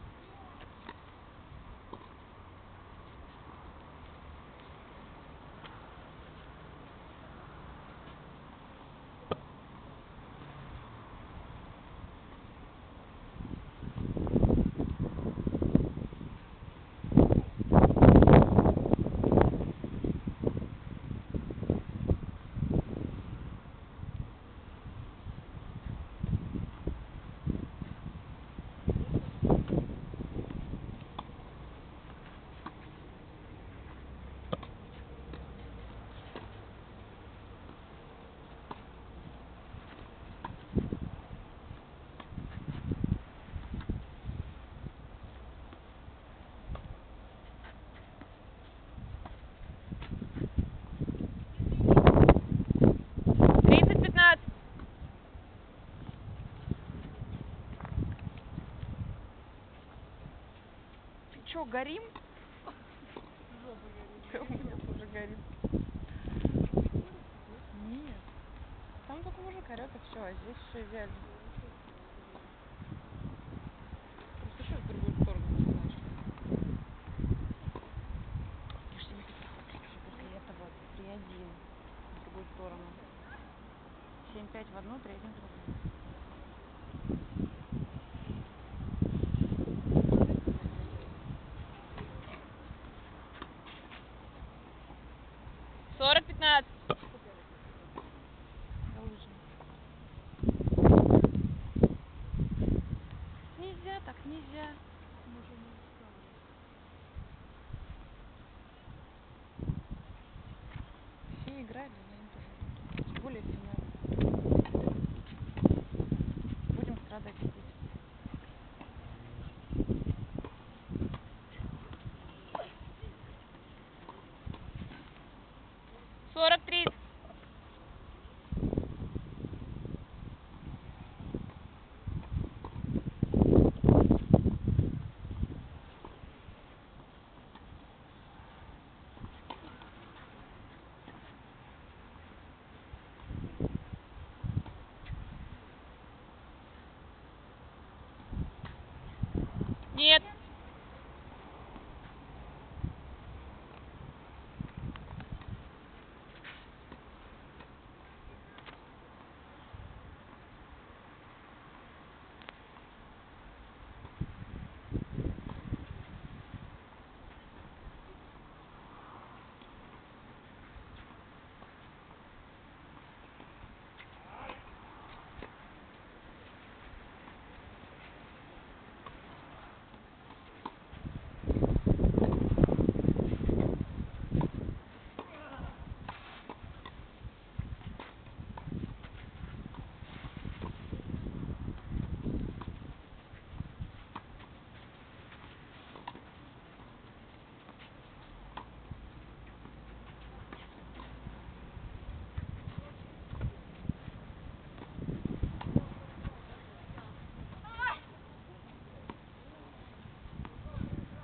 тридцать пятнадцать. Ты чё, горим? Жопа горит. У меня тоже горит. Нет. Там только мужик орёт и все, а здесь все идеально. Просто что в другую сторону начинаешь? Я ж тебе говорю, после этого три один в другую сторону. семь пять в одну, три один в другую. сорок пятнадцать. За лыжами. Нельзя так, нельзя. Все играли, но им тоже. Тем более финал. Будем страдать здесь. сорок тридцать. Нет.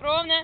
Ровно.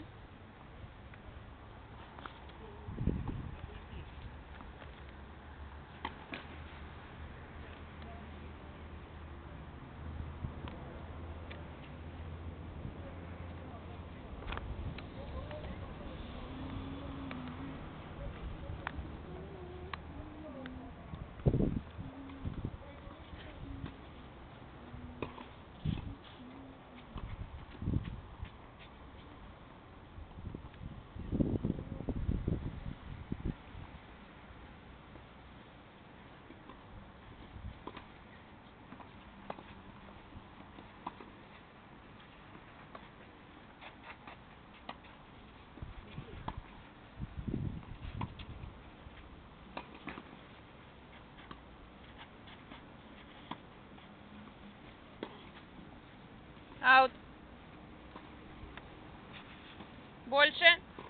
Аут. Больше.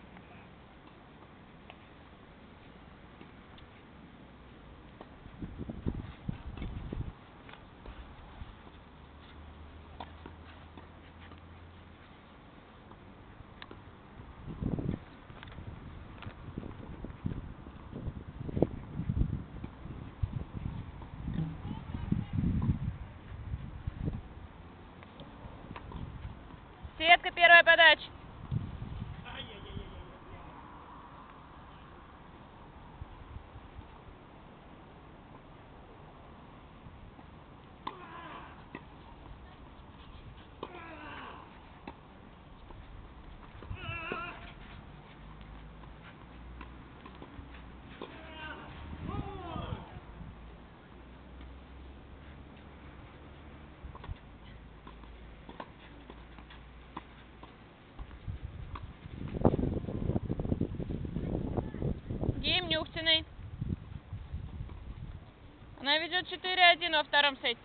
Сетка, первая подача. Гейм Нюхтиной. Она ведет четыре один во втором сете.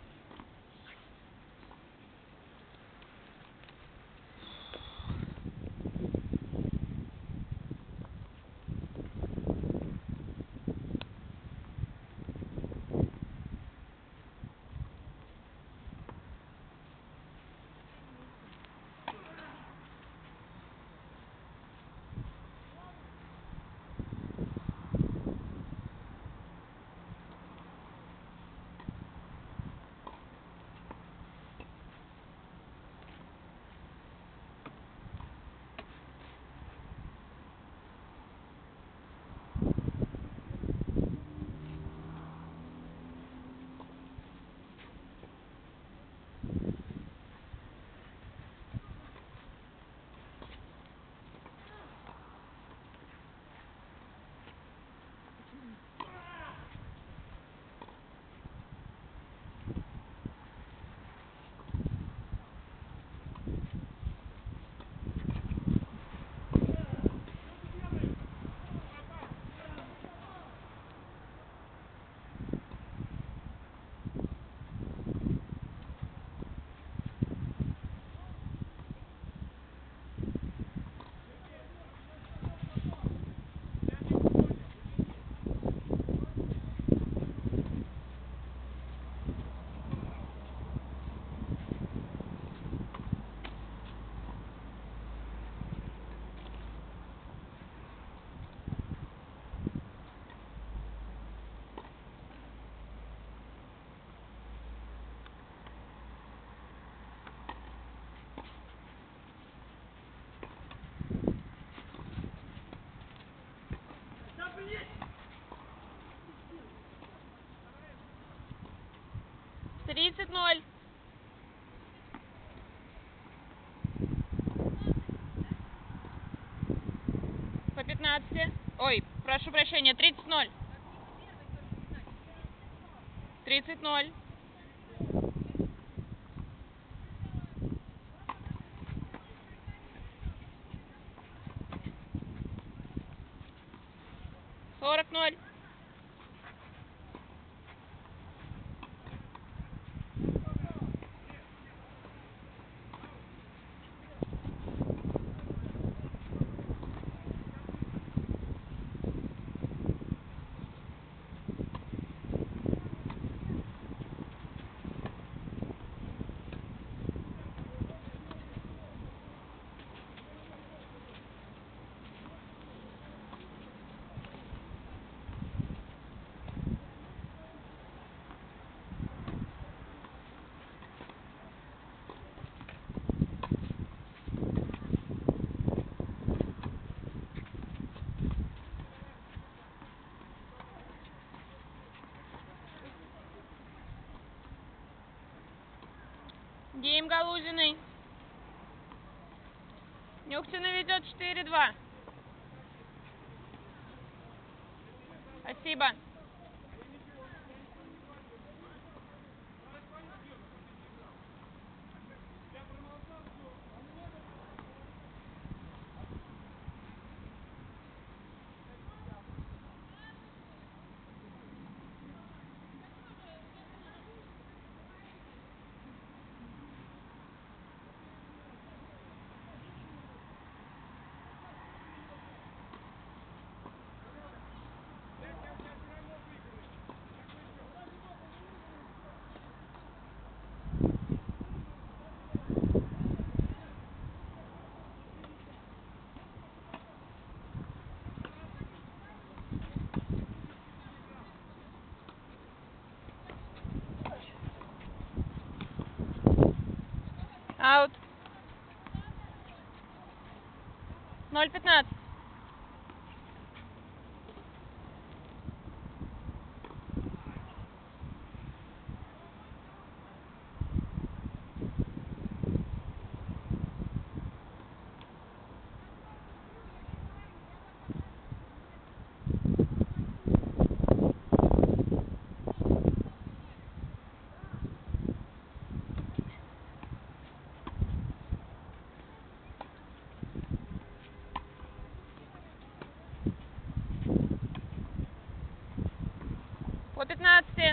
тридцать ноль. По пятнадцати. Ой, прошу прощения, тридцать ноль. тридцать ноль. сорок ноль. Галузиной. Нюхтина ведет четыре два. Спасибо. Аут. ноль пятнадцать. По пятнадцати.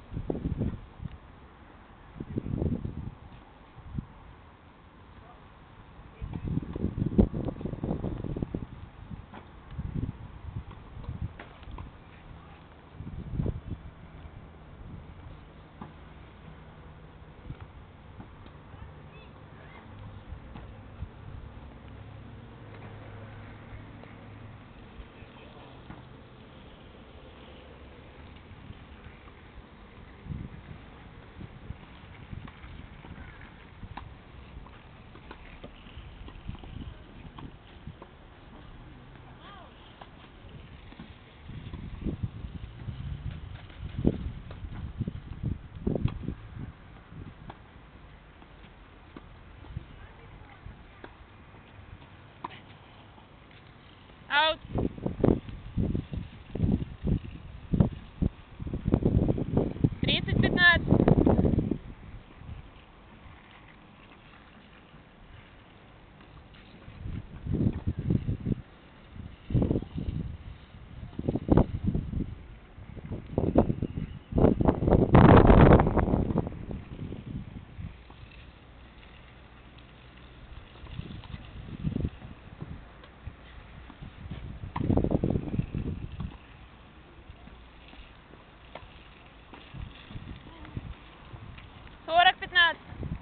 Аут. тридцать пятнадцать. сорок пятнадцать.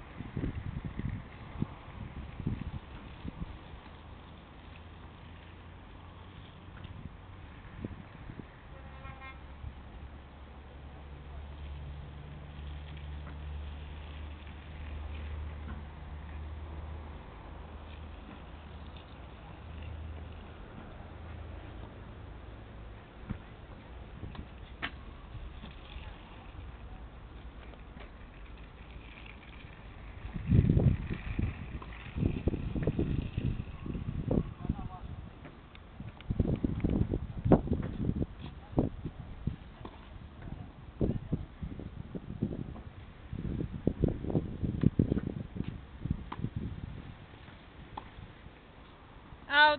Аут.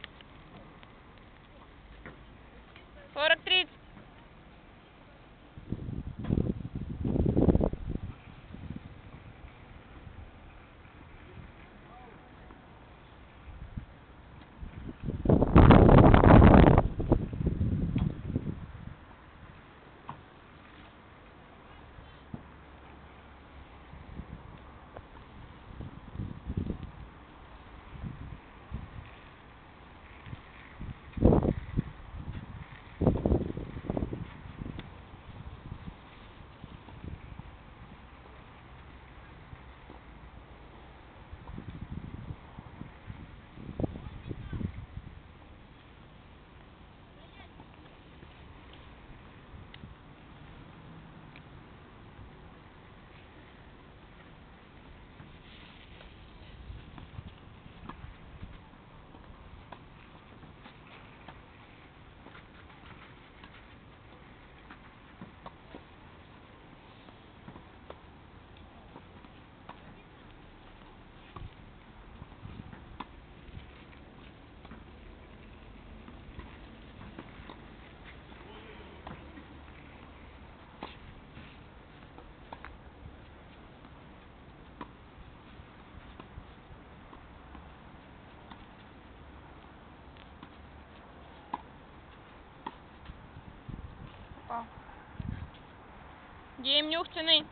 сорок тридцать. Гейм Нюхтиной.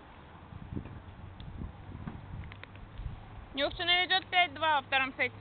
Нюхтина ведет пять-два во втором сете.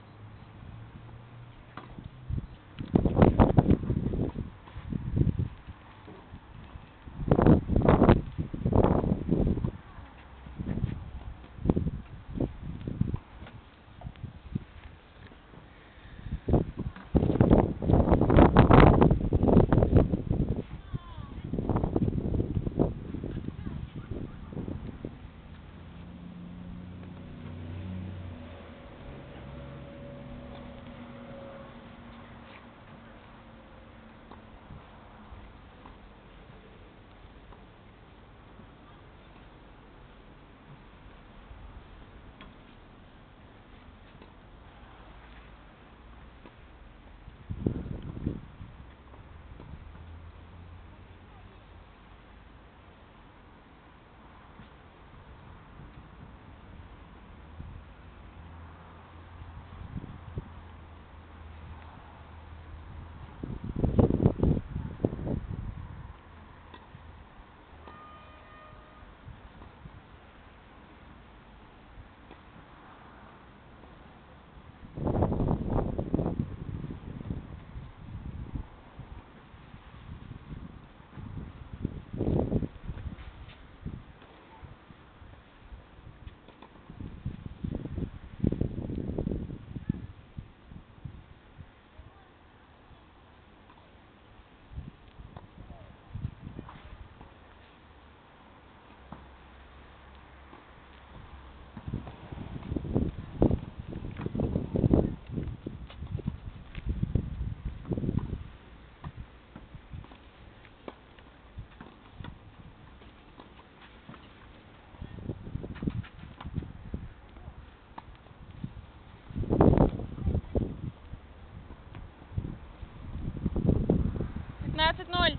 пятнадцать ноль.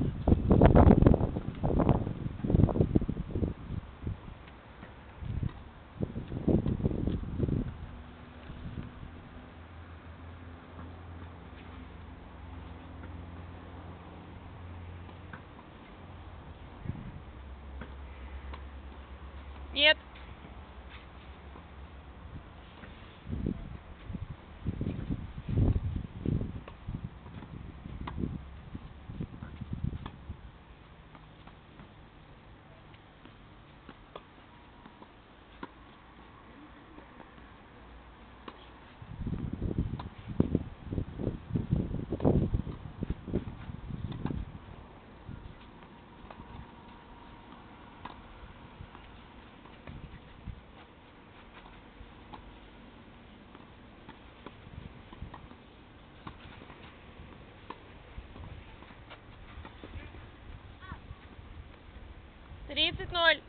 Нет. тридцать ноль.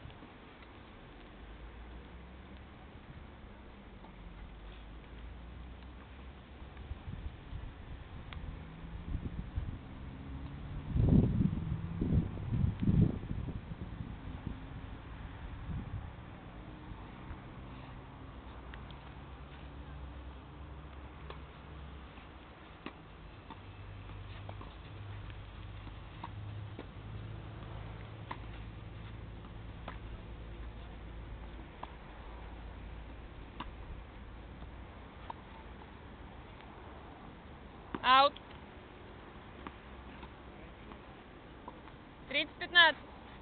Аут. тридцать пятнадцать.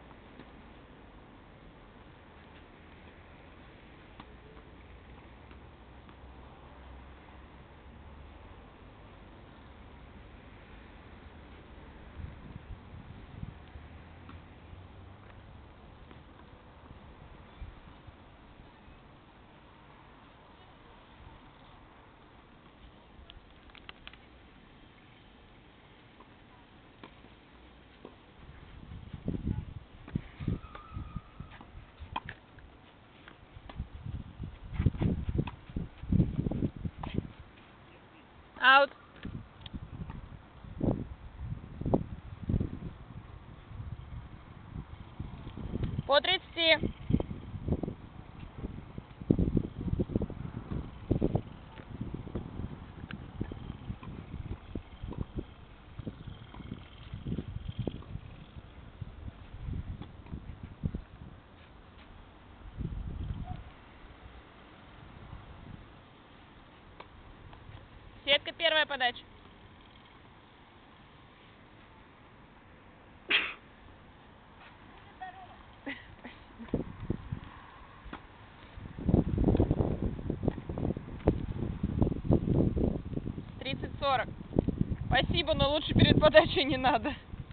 Аут. По тридцати. Сетка, первая подача. тридцать сорок. Спасибо, но лучше перед подачей не надо.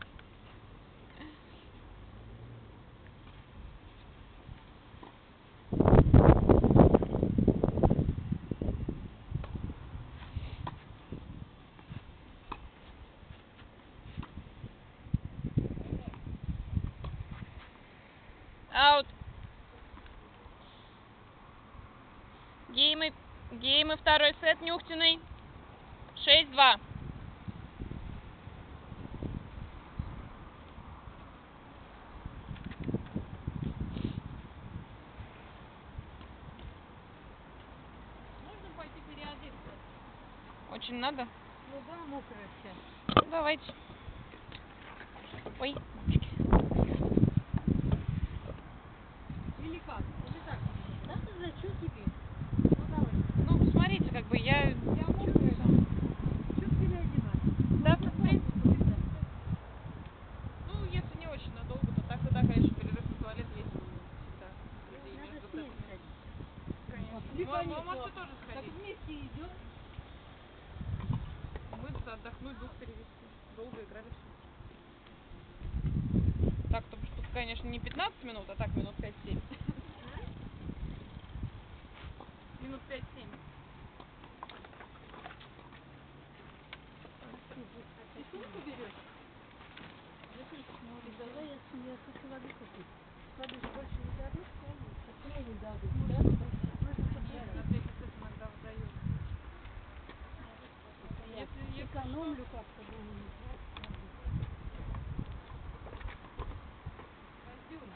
Аут. Геймы, геймы, второй сет, Нюхтиной. шесть два. Можно пойти переодеться? Очень надо? Ну да, мокрая вся. Давайте. Ой. Или как? Или так? Надо за что тебе? Ну давай. Ну, смотрите, как бы я... Я мокрая. Что переодевать? Да, в принципе. Ну, если не очень надолго, то так и так, конечно, перерыв на туалет есть всегда. Людей Надо между с ней сетами. сходить. Конечно. Либо Ну, не а можете то. тоже Так сходить. вместе идем. Умыться, отдохнуть, дух перевести. Долго играли все. Так, то, тут, конечно, не пятнадцать минут, а так минут пять-семь. Минут пять-семь. Ты сумку берешь? Ну, давай я сумку, я хочу воды купить. Воды же больше не дадут, правильно? Почему не дадут? Да? На третий сет иногда выдают. Я Если, если экономлю как-то, думаю. Пойдем.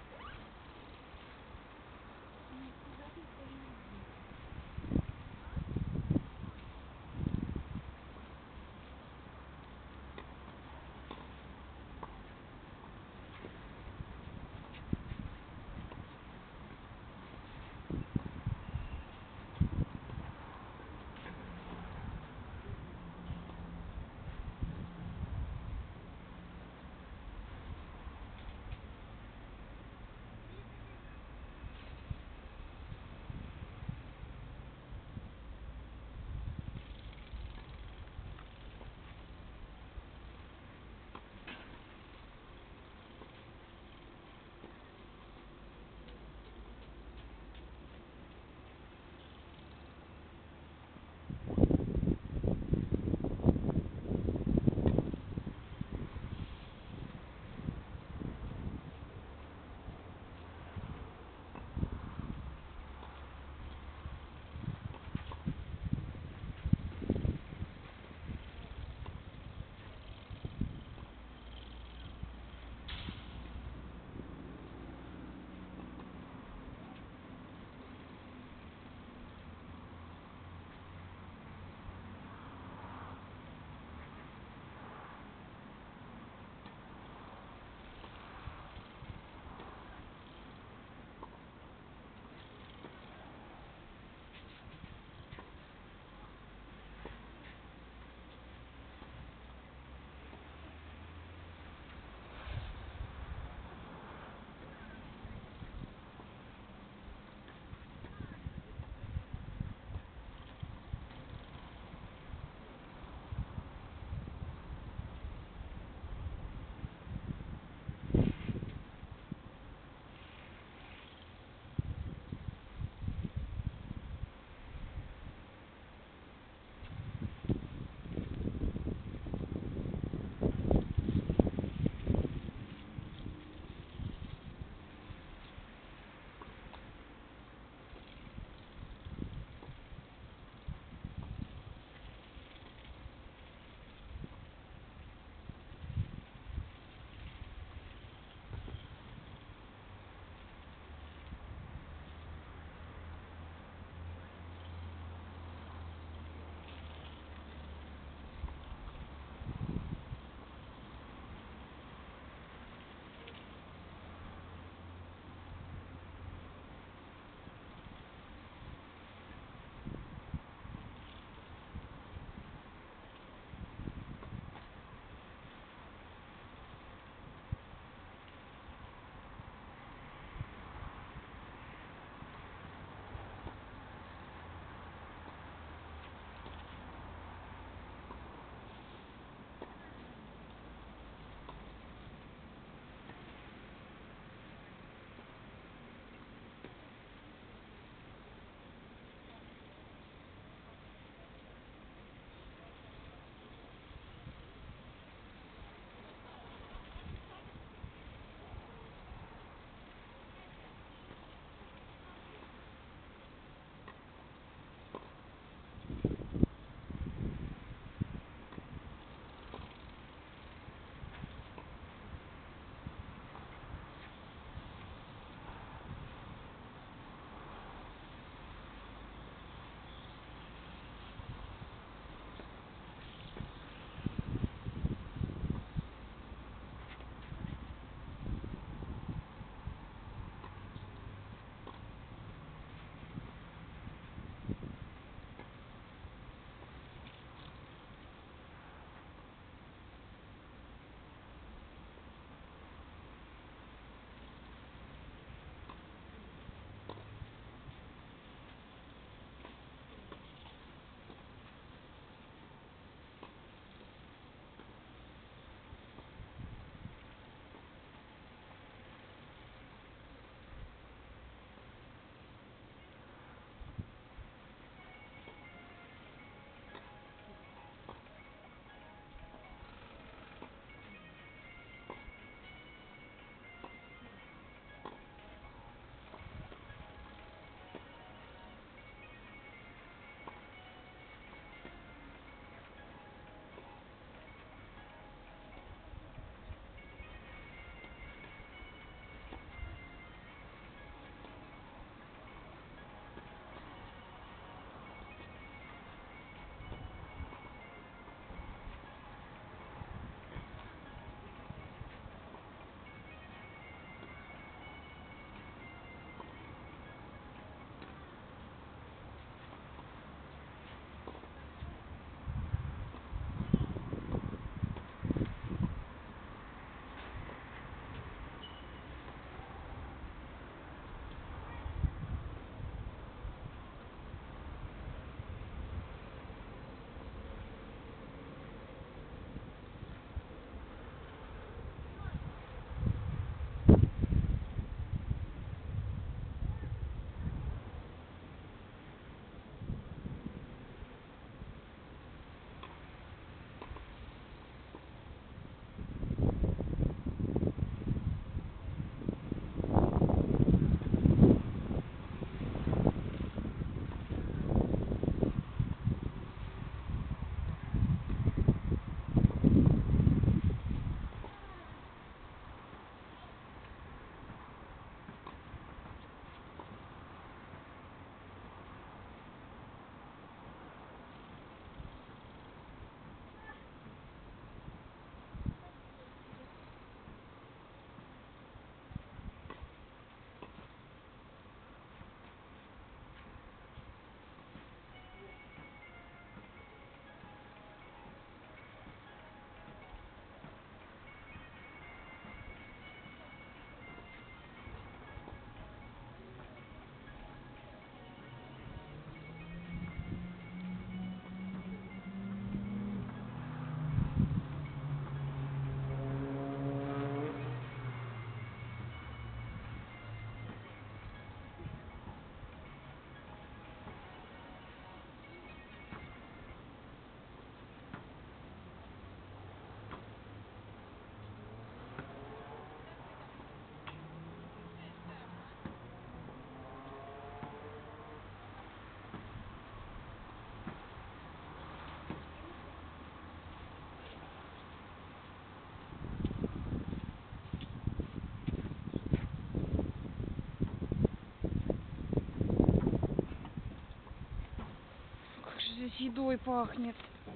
едой пахнет.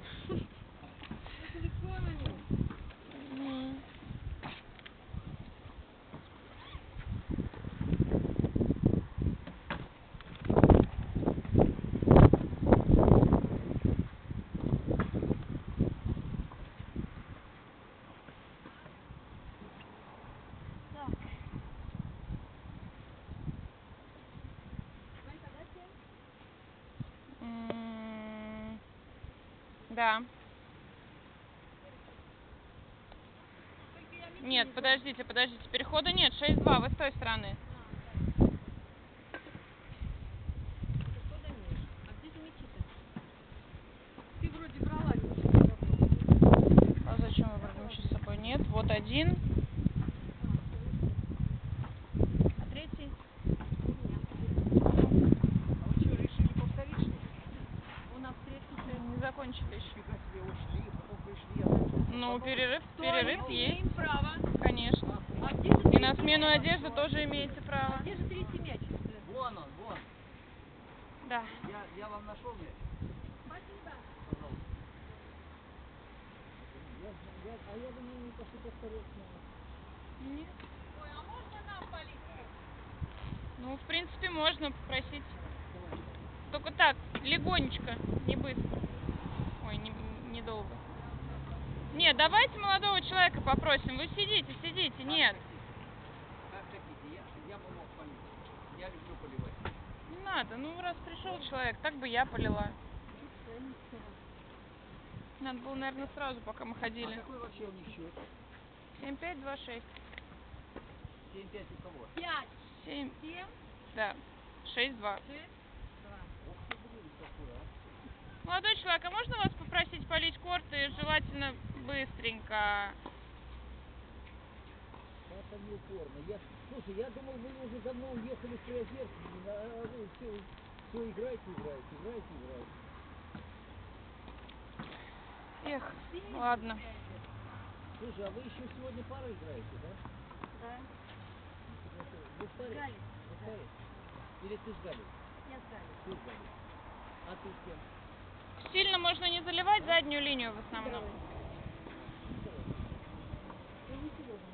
Мгм. М, Да. Нет, подождите, подождите. Перехода нет. шесть два. Вы с той стороны. Перехода нет. А где же Никита? Ты вроде брала Никиту. А зачем вы брали с собой? Нет. Вот один. А третий? А вы что, решили повторить, что ли? У нас третий Не закончили еще. Фига себе, ушли, потом пришли, я так... Ну, потом- перерыв, перерыв есть, имеем право. конечно. А где же И третий на смену мяч? одежды тоже имеете А право. где же третий мяч? Вон он, вон. Да. Я, я вам нашел мяч. Спасибо. Пожалуйста. Я, я, а я думаю, не хочу повторять снова. Нет. Ой, а можно нам полить? Ну, в принципе, можно попросить. Только так, легонечко, не быстро. Ой, не, недолго. Нет, давайте молодого человека попросим. Вы сидите, сидите. Нет, Как хотите, я, я бы мог полить. Я люблю поливать. не надо. Ну, раз пришел человек, так бы я полила. Надо было, наверное, сразу, пока мы А ходили. какой вообще у них счет? семь пять два шесть. семь пять у кого? Пять, семь, семь, да, шесть два. шесть, два. Ух ты, блин, какой, а. Молодой человек, а можно вас попросить полить корт и желательно быстренько? Это не упорно. Я, слушай, я думал, вы уже давно уехали в Приозерск. А вы все, все играете, играете, играете, играете. Эх, ладно. Слушай, а вы еще сегодня пару играете, да? Да. Вы с Тарей? Галей. Вы с Тарей? Или ты с Галей? Я знаю. Ты с Галей. А ты с кем? Сильно можно не заливать заднюю линию в основном. Я не сегодня.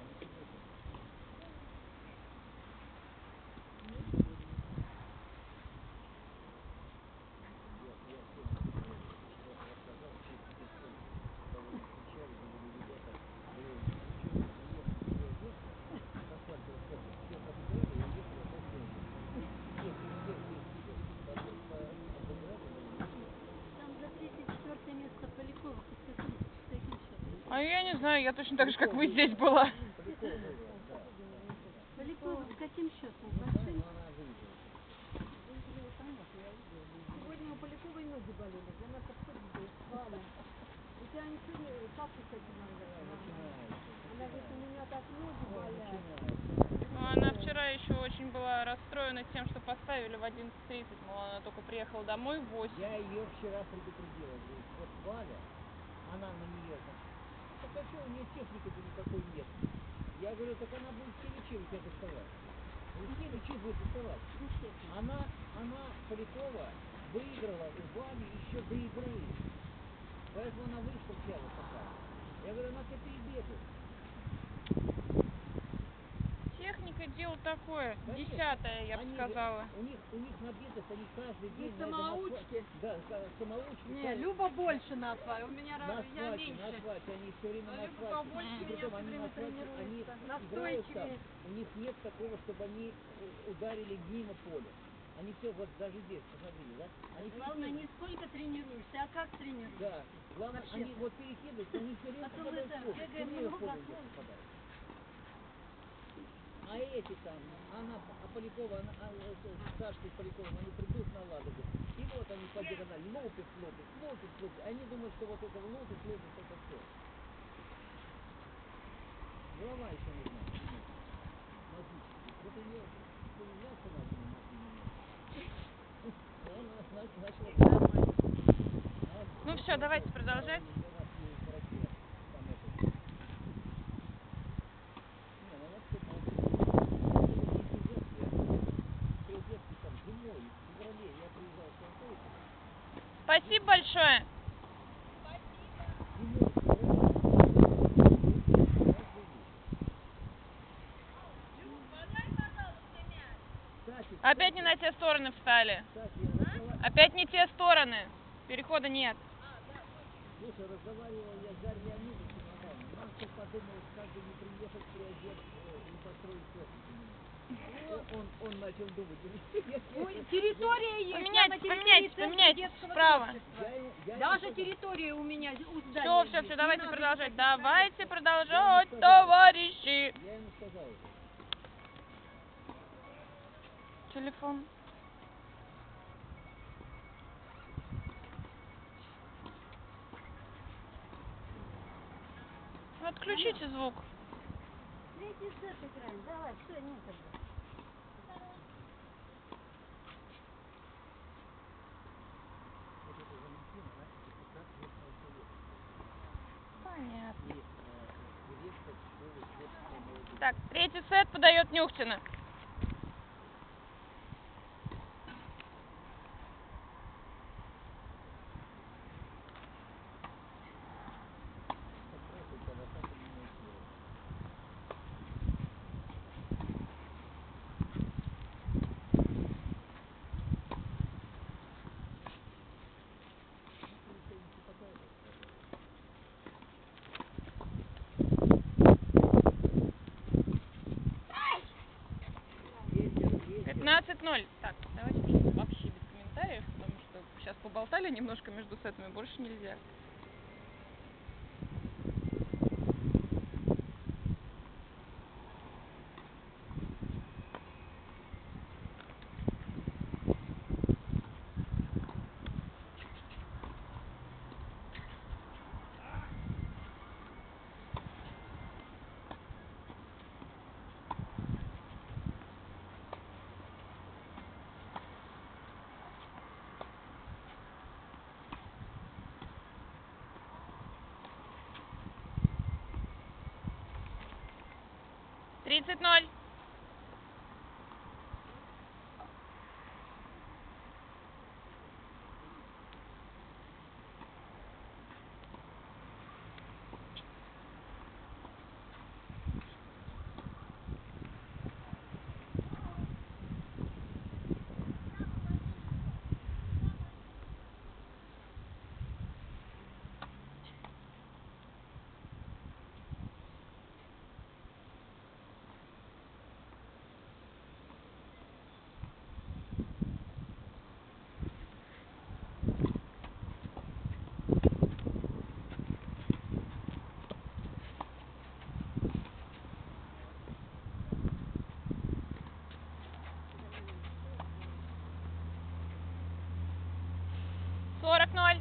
Там за третье, четвертое место Полякова. С каким, с каким счетом? А я не знаю, я точно так же, как вы здесь была. Полякова с каким счетом? Большим? Сегодня у Поляковой ноги болели. Она подходит и говорит: Валя, у тебя не сегодня папу с этим надо. Она говорит: у меня так ноги болят. Ну, она вчера еще очень была расстроена тем, что поставили в одиннадцать тридцать. Мол, она только приехала домой в восемь. Я ее вчера предупредила, говорю, вот Валя, она на нее так, так а что, у нее техники-то никакой нет. Я говорю, так она будет Силичи у тебя доставать. Силичи будет доставать. Она, она, Полякова, выиграла у Вали еще до игры. Поэтому она вышла вчера такая. Я говорю, она к этой и бегает. Техника дело такое, Конечно. десятое, я бы Они же- сказала. У них, у них набитость, они каждый день Есть на этом асфальте- самоучки. Да, ка- самоучки. Не, каждый- Люба больше на асфальте. У меня На ра- я асфальте, на меньше. асфальте, они все время А на Люба асфальте. побольше И меня притом всё они время на асфальте, они тренируется. играют там. Настойчивее. У них нет такого, чтобы они у- ударили мимо поля. Они все, вот даже здесь, посмотрели, да? Они Главное, не перекидывают. сколько тренируешься, а как тренируешься. Да, главное, Вообще. они вот перекидываются, они все время Потом попадают это, в поле. бегаем Все время в много, поле а где поле. попадают. А эти там, она, а Полякова, она, а, э, с Сашкой Поляковым, они придут на Ладогу, и вот они по диагонали лупят, лупят, лупят, лупят. Они думают, что вот это лупят, лупят, это все. Голова еще нужна. Мозги. Вот у нее появлялся на этом мозги немного. Она, значит, начала... Ну все, давайте продолжать. Спасибо те стороны встали. Кстати, разговар- Опять не те стороны. Перехода нет. слушай, разговаривал я с Дарьей Леонидовной недавно. Нам все подумал, как бы не приехать приодет э, и построить офис у меня. Он, он, он начал думать. Ой, территория есть. Поменяйте, на территории поменяйте, центра поменяйте детского справа. творчества. Я, ему- я ему Даже сказал, территория у меня у здания Все, все, есть. все, Не давайте надо продолжать. никаких Давайте проектов. продолжать, сказал. товарищи. я ему сказал уже. Телефон. Отключите звук. Третий сет играем. Давай, все, некогда. Вот это Валентина, она депутат местного совета. Понятно. И э, директор школы творчества молодежи. Так, третий сет подает Нюхтина. Здравствуйте, а вот так у меня эфир. пятнадцать ноль. Так, давайте уже вообще без комментариев, потому что сейчас поболтали немножко между сетами, больше нельзя. тридцать ноль. сорок ноль.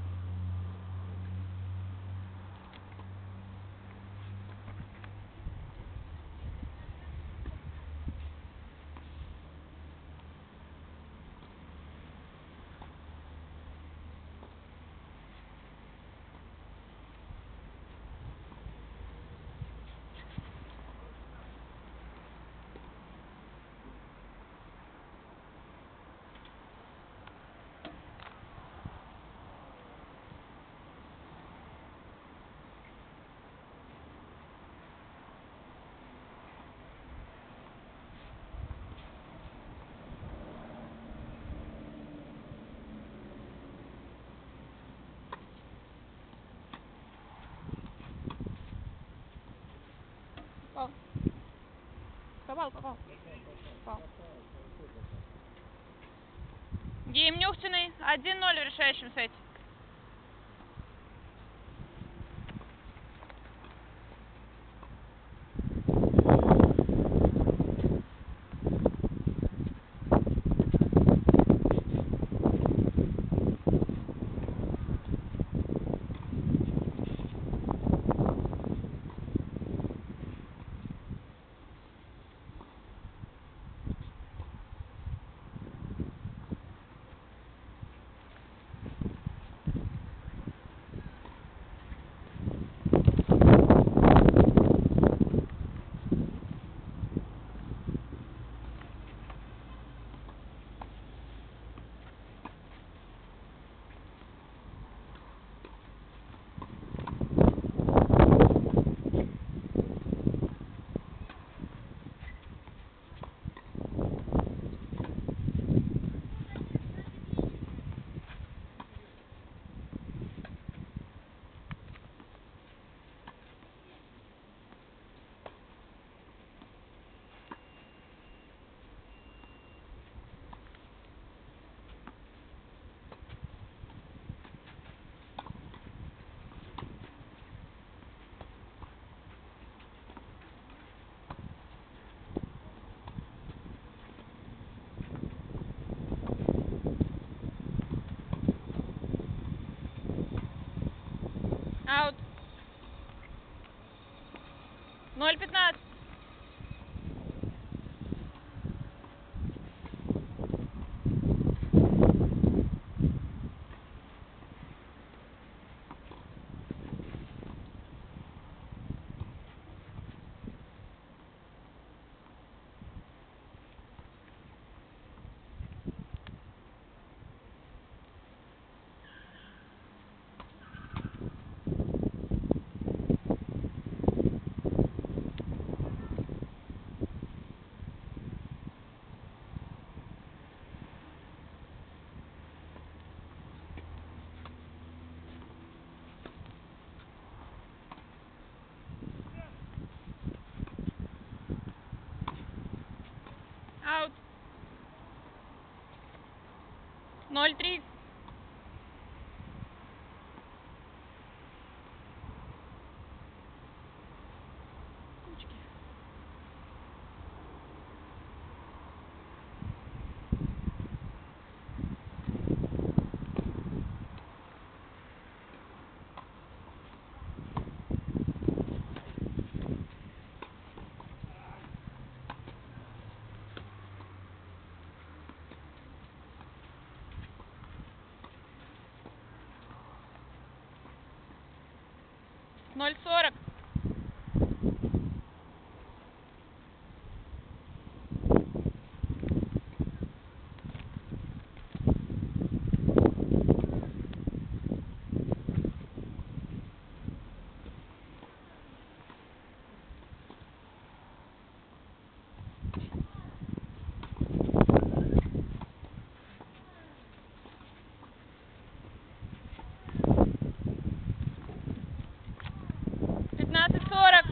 Попал. Попал, попал. Попал. Гейм Нюхтиной. один ноль в решающем сете. Аут. ноль пятнадцать. Аут. ноль три. ноль сорок. пятнадцать сорок.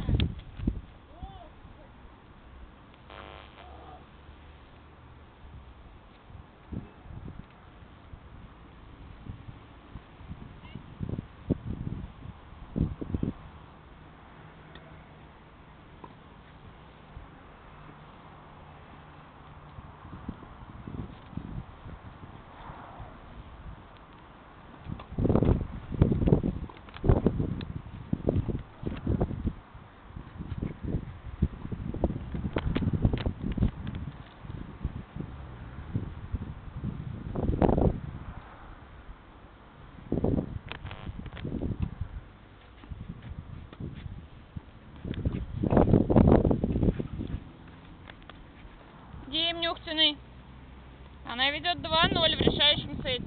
Дим Нюхтиной. Она ведет два ноль в решающем сете.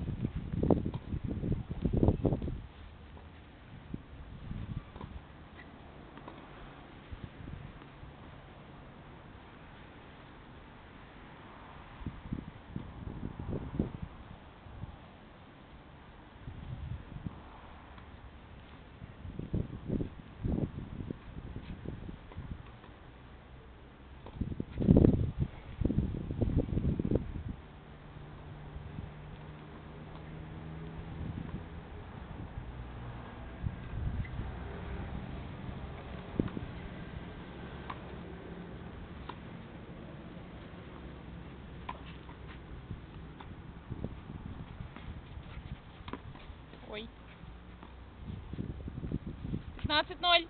Ой. пятнадцать ноль.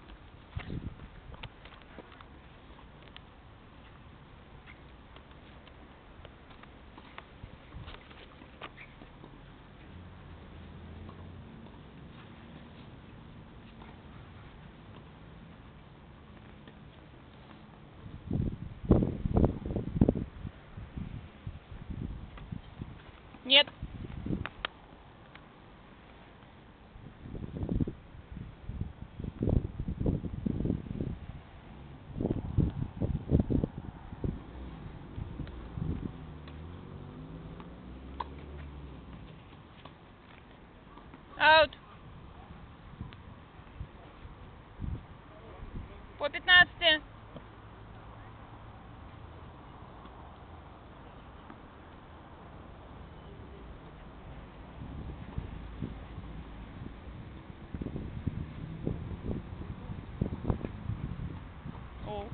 Нет. Аут. По пятнадцати. О.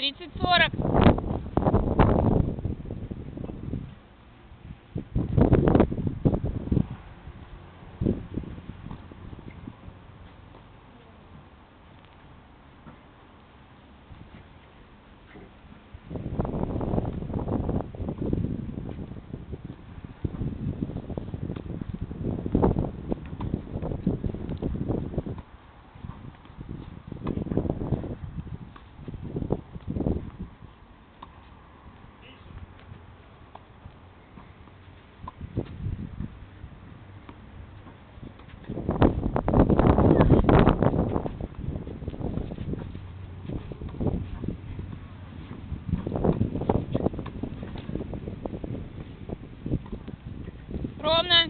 тридцать сорок. Ровно.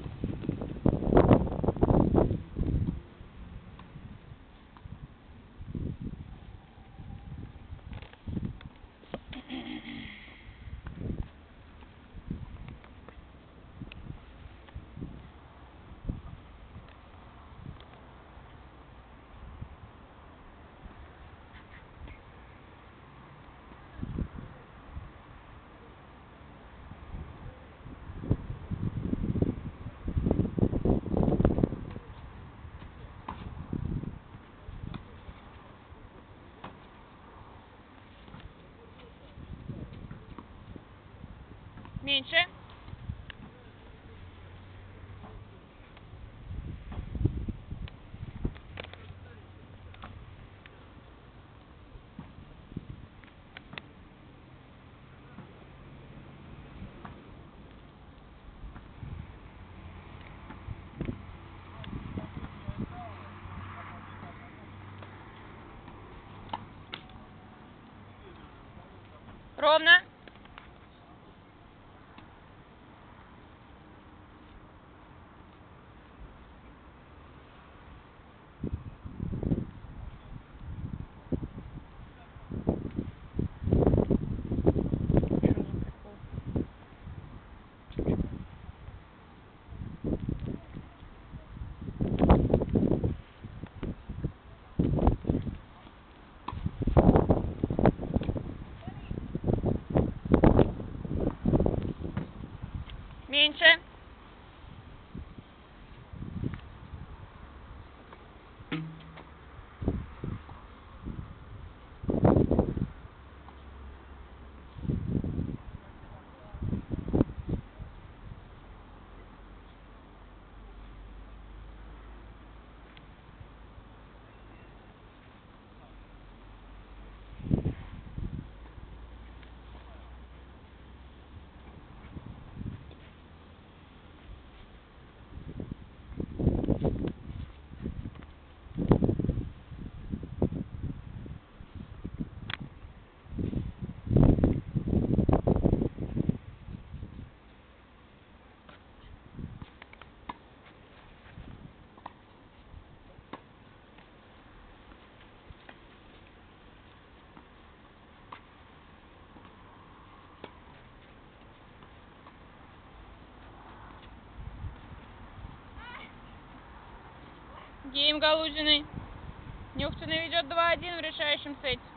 Меньше. Ровно. Меньше. Гейм Галузиной. Нюхтина ведет два один в решающем сете.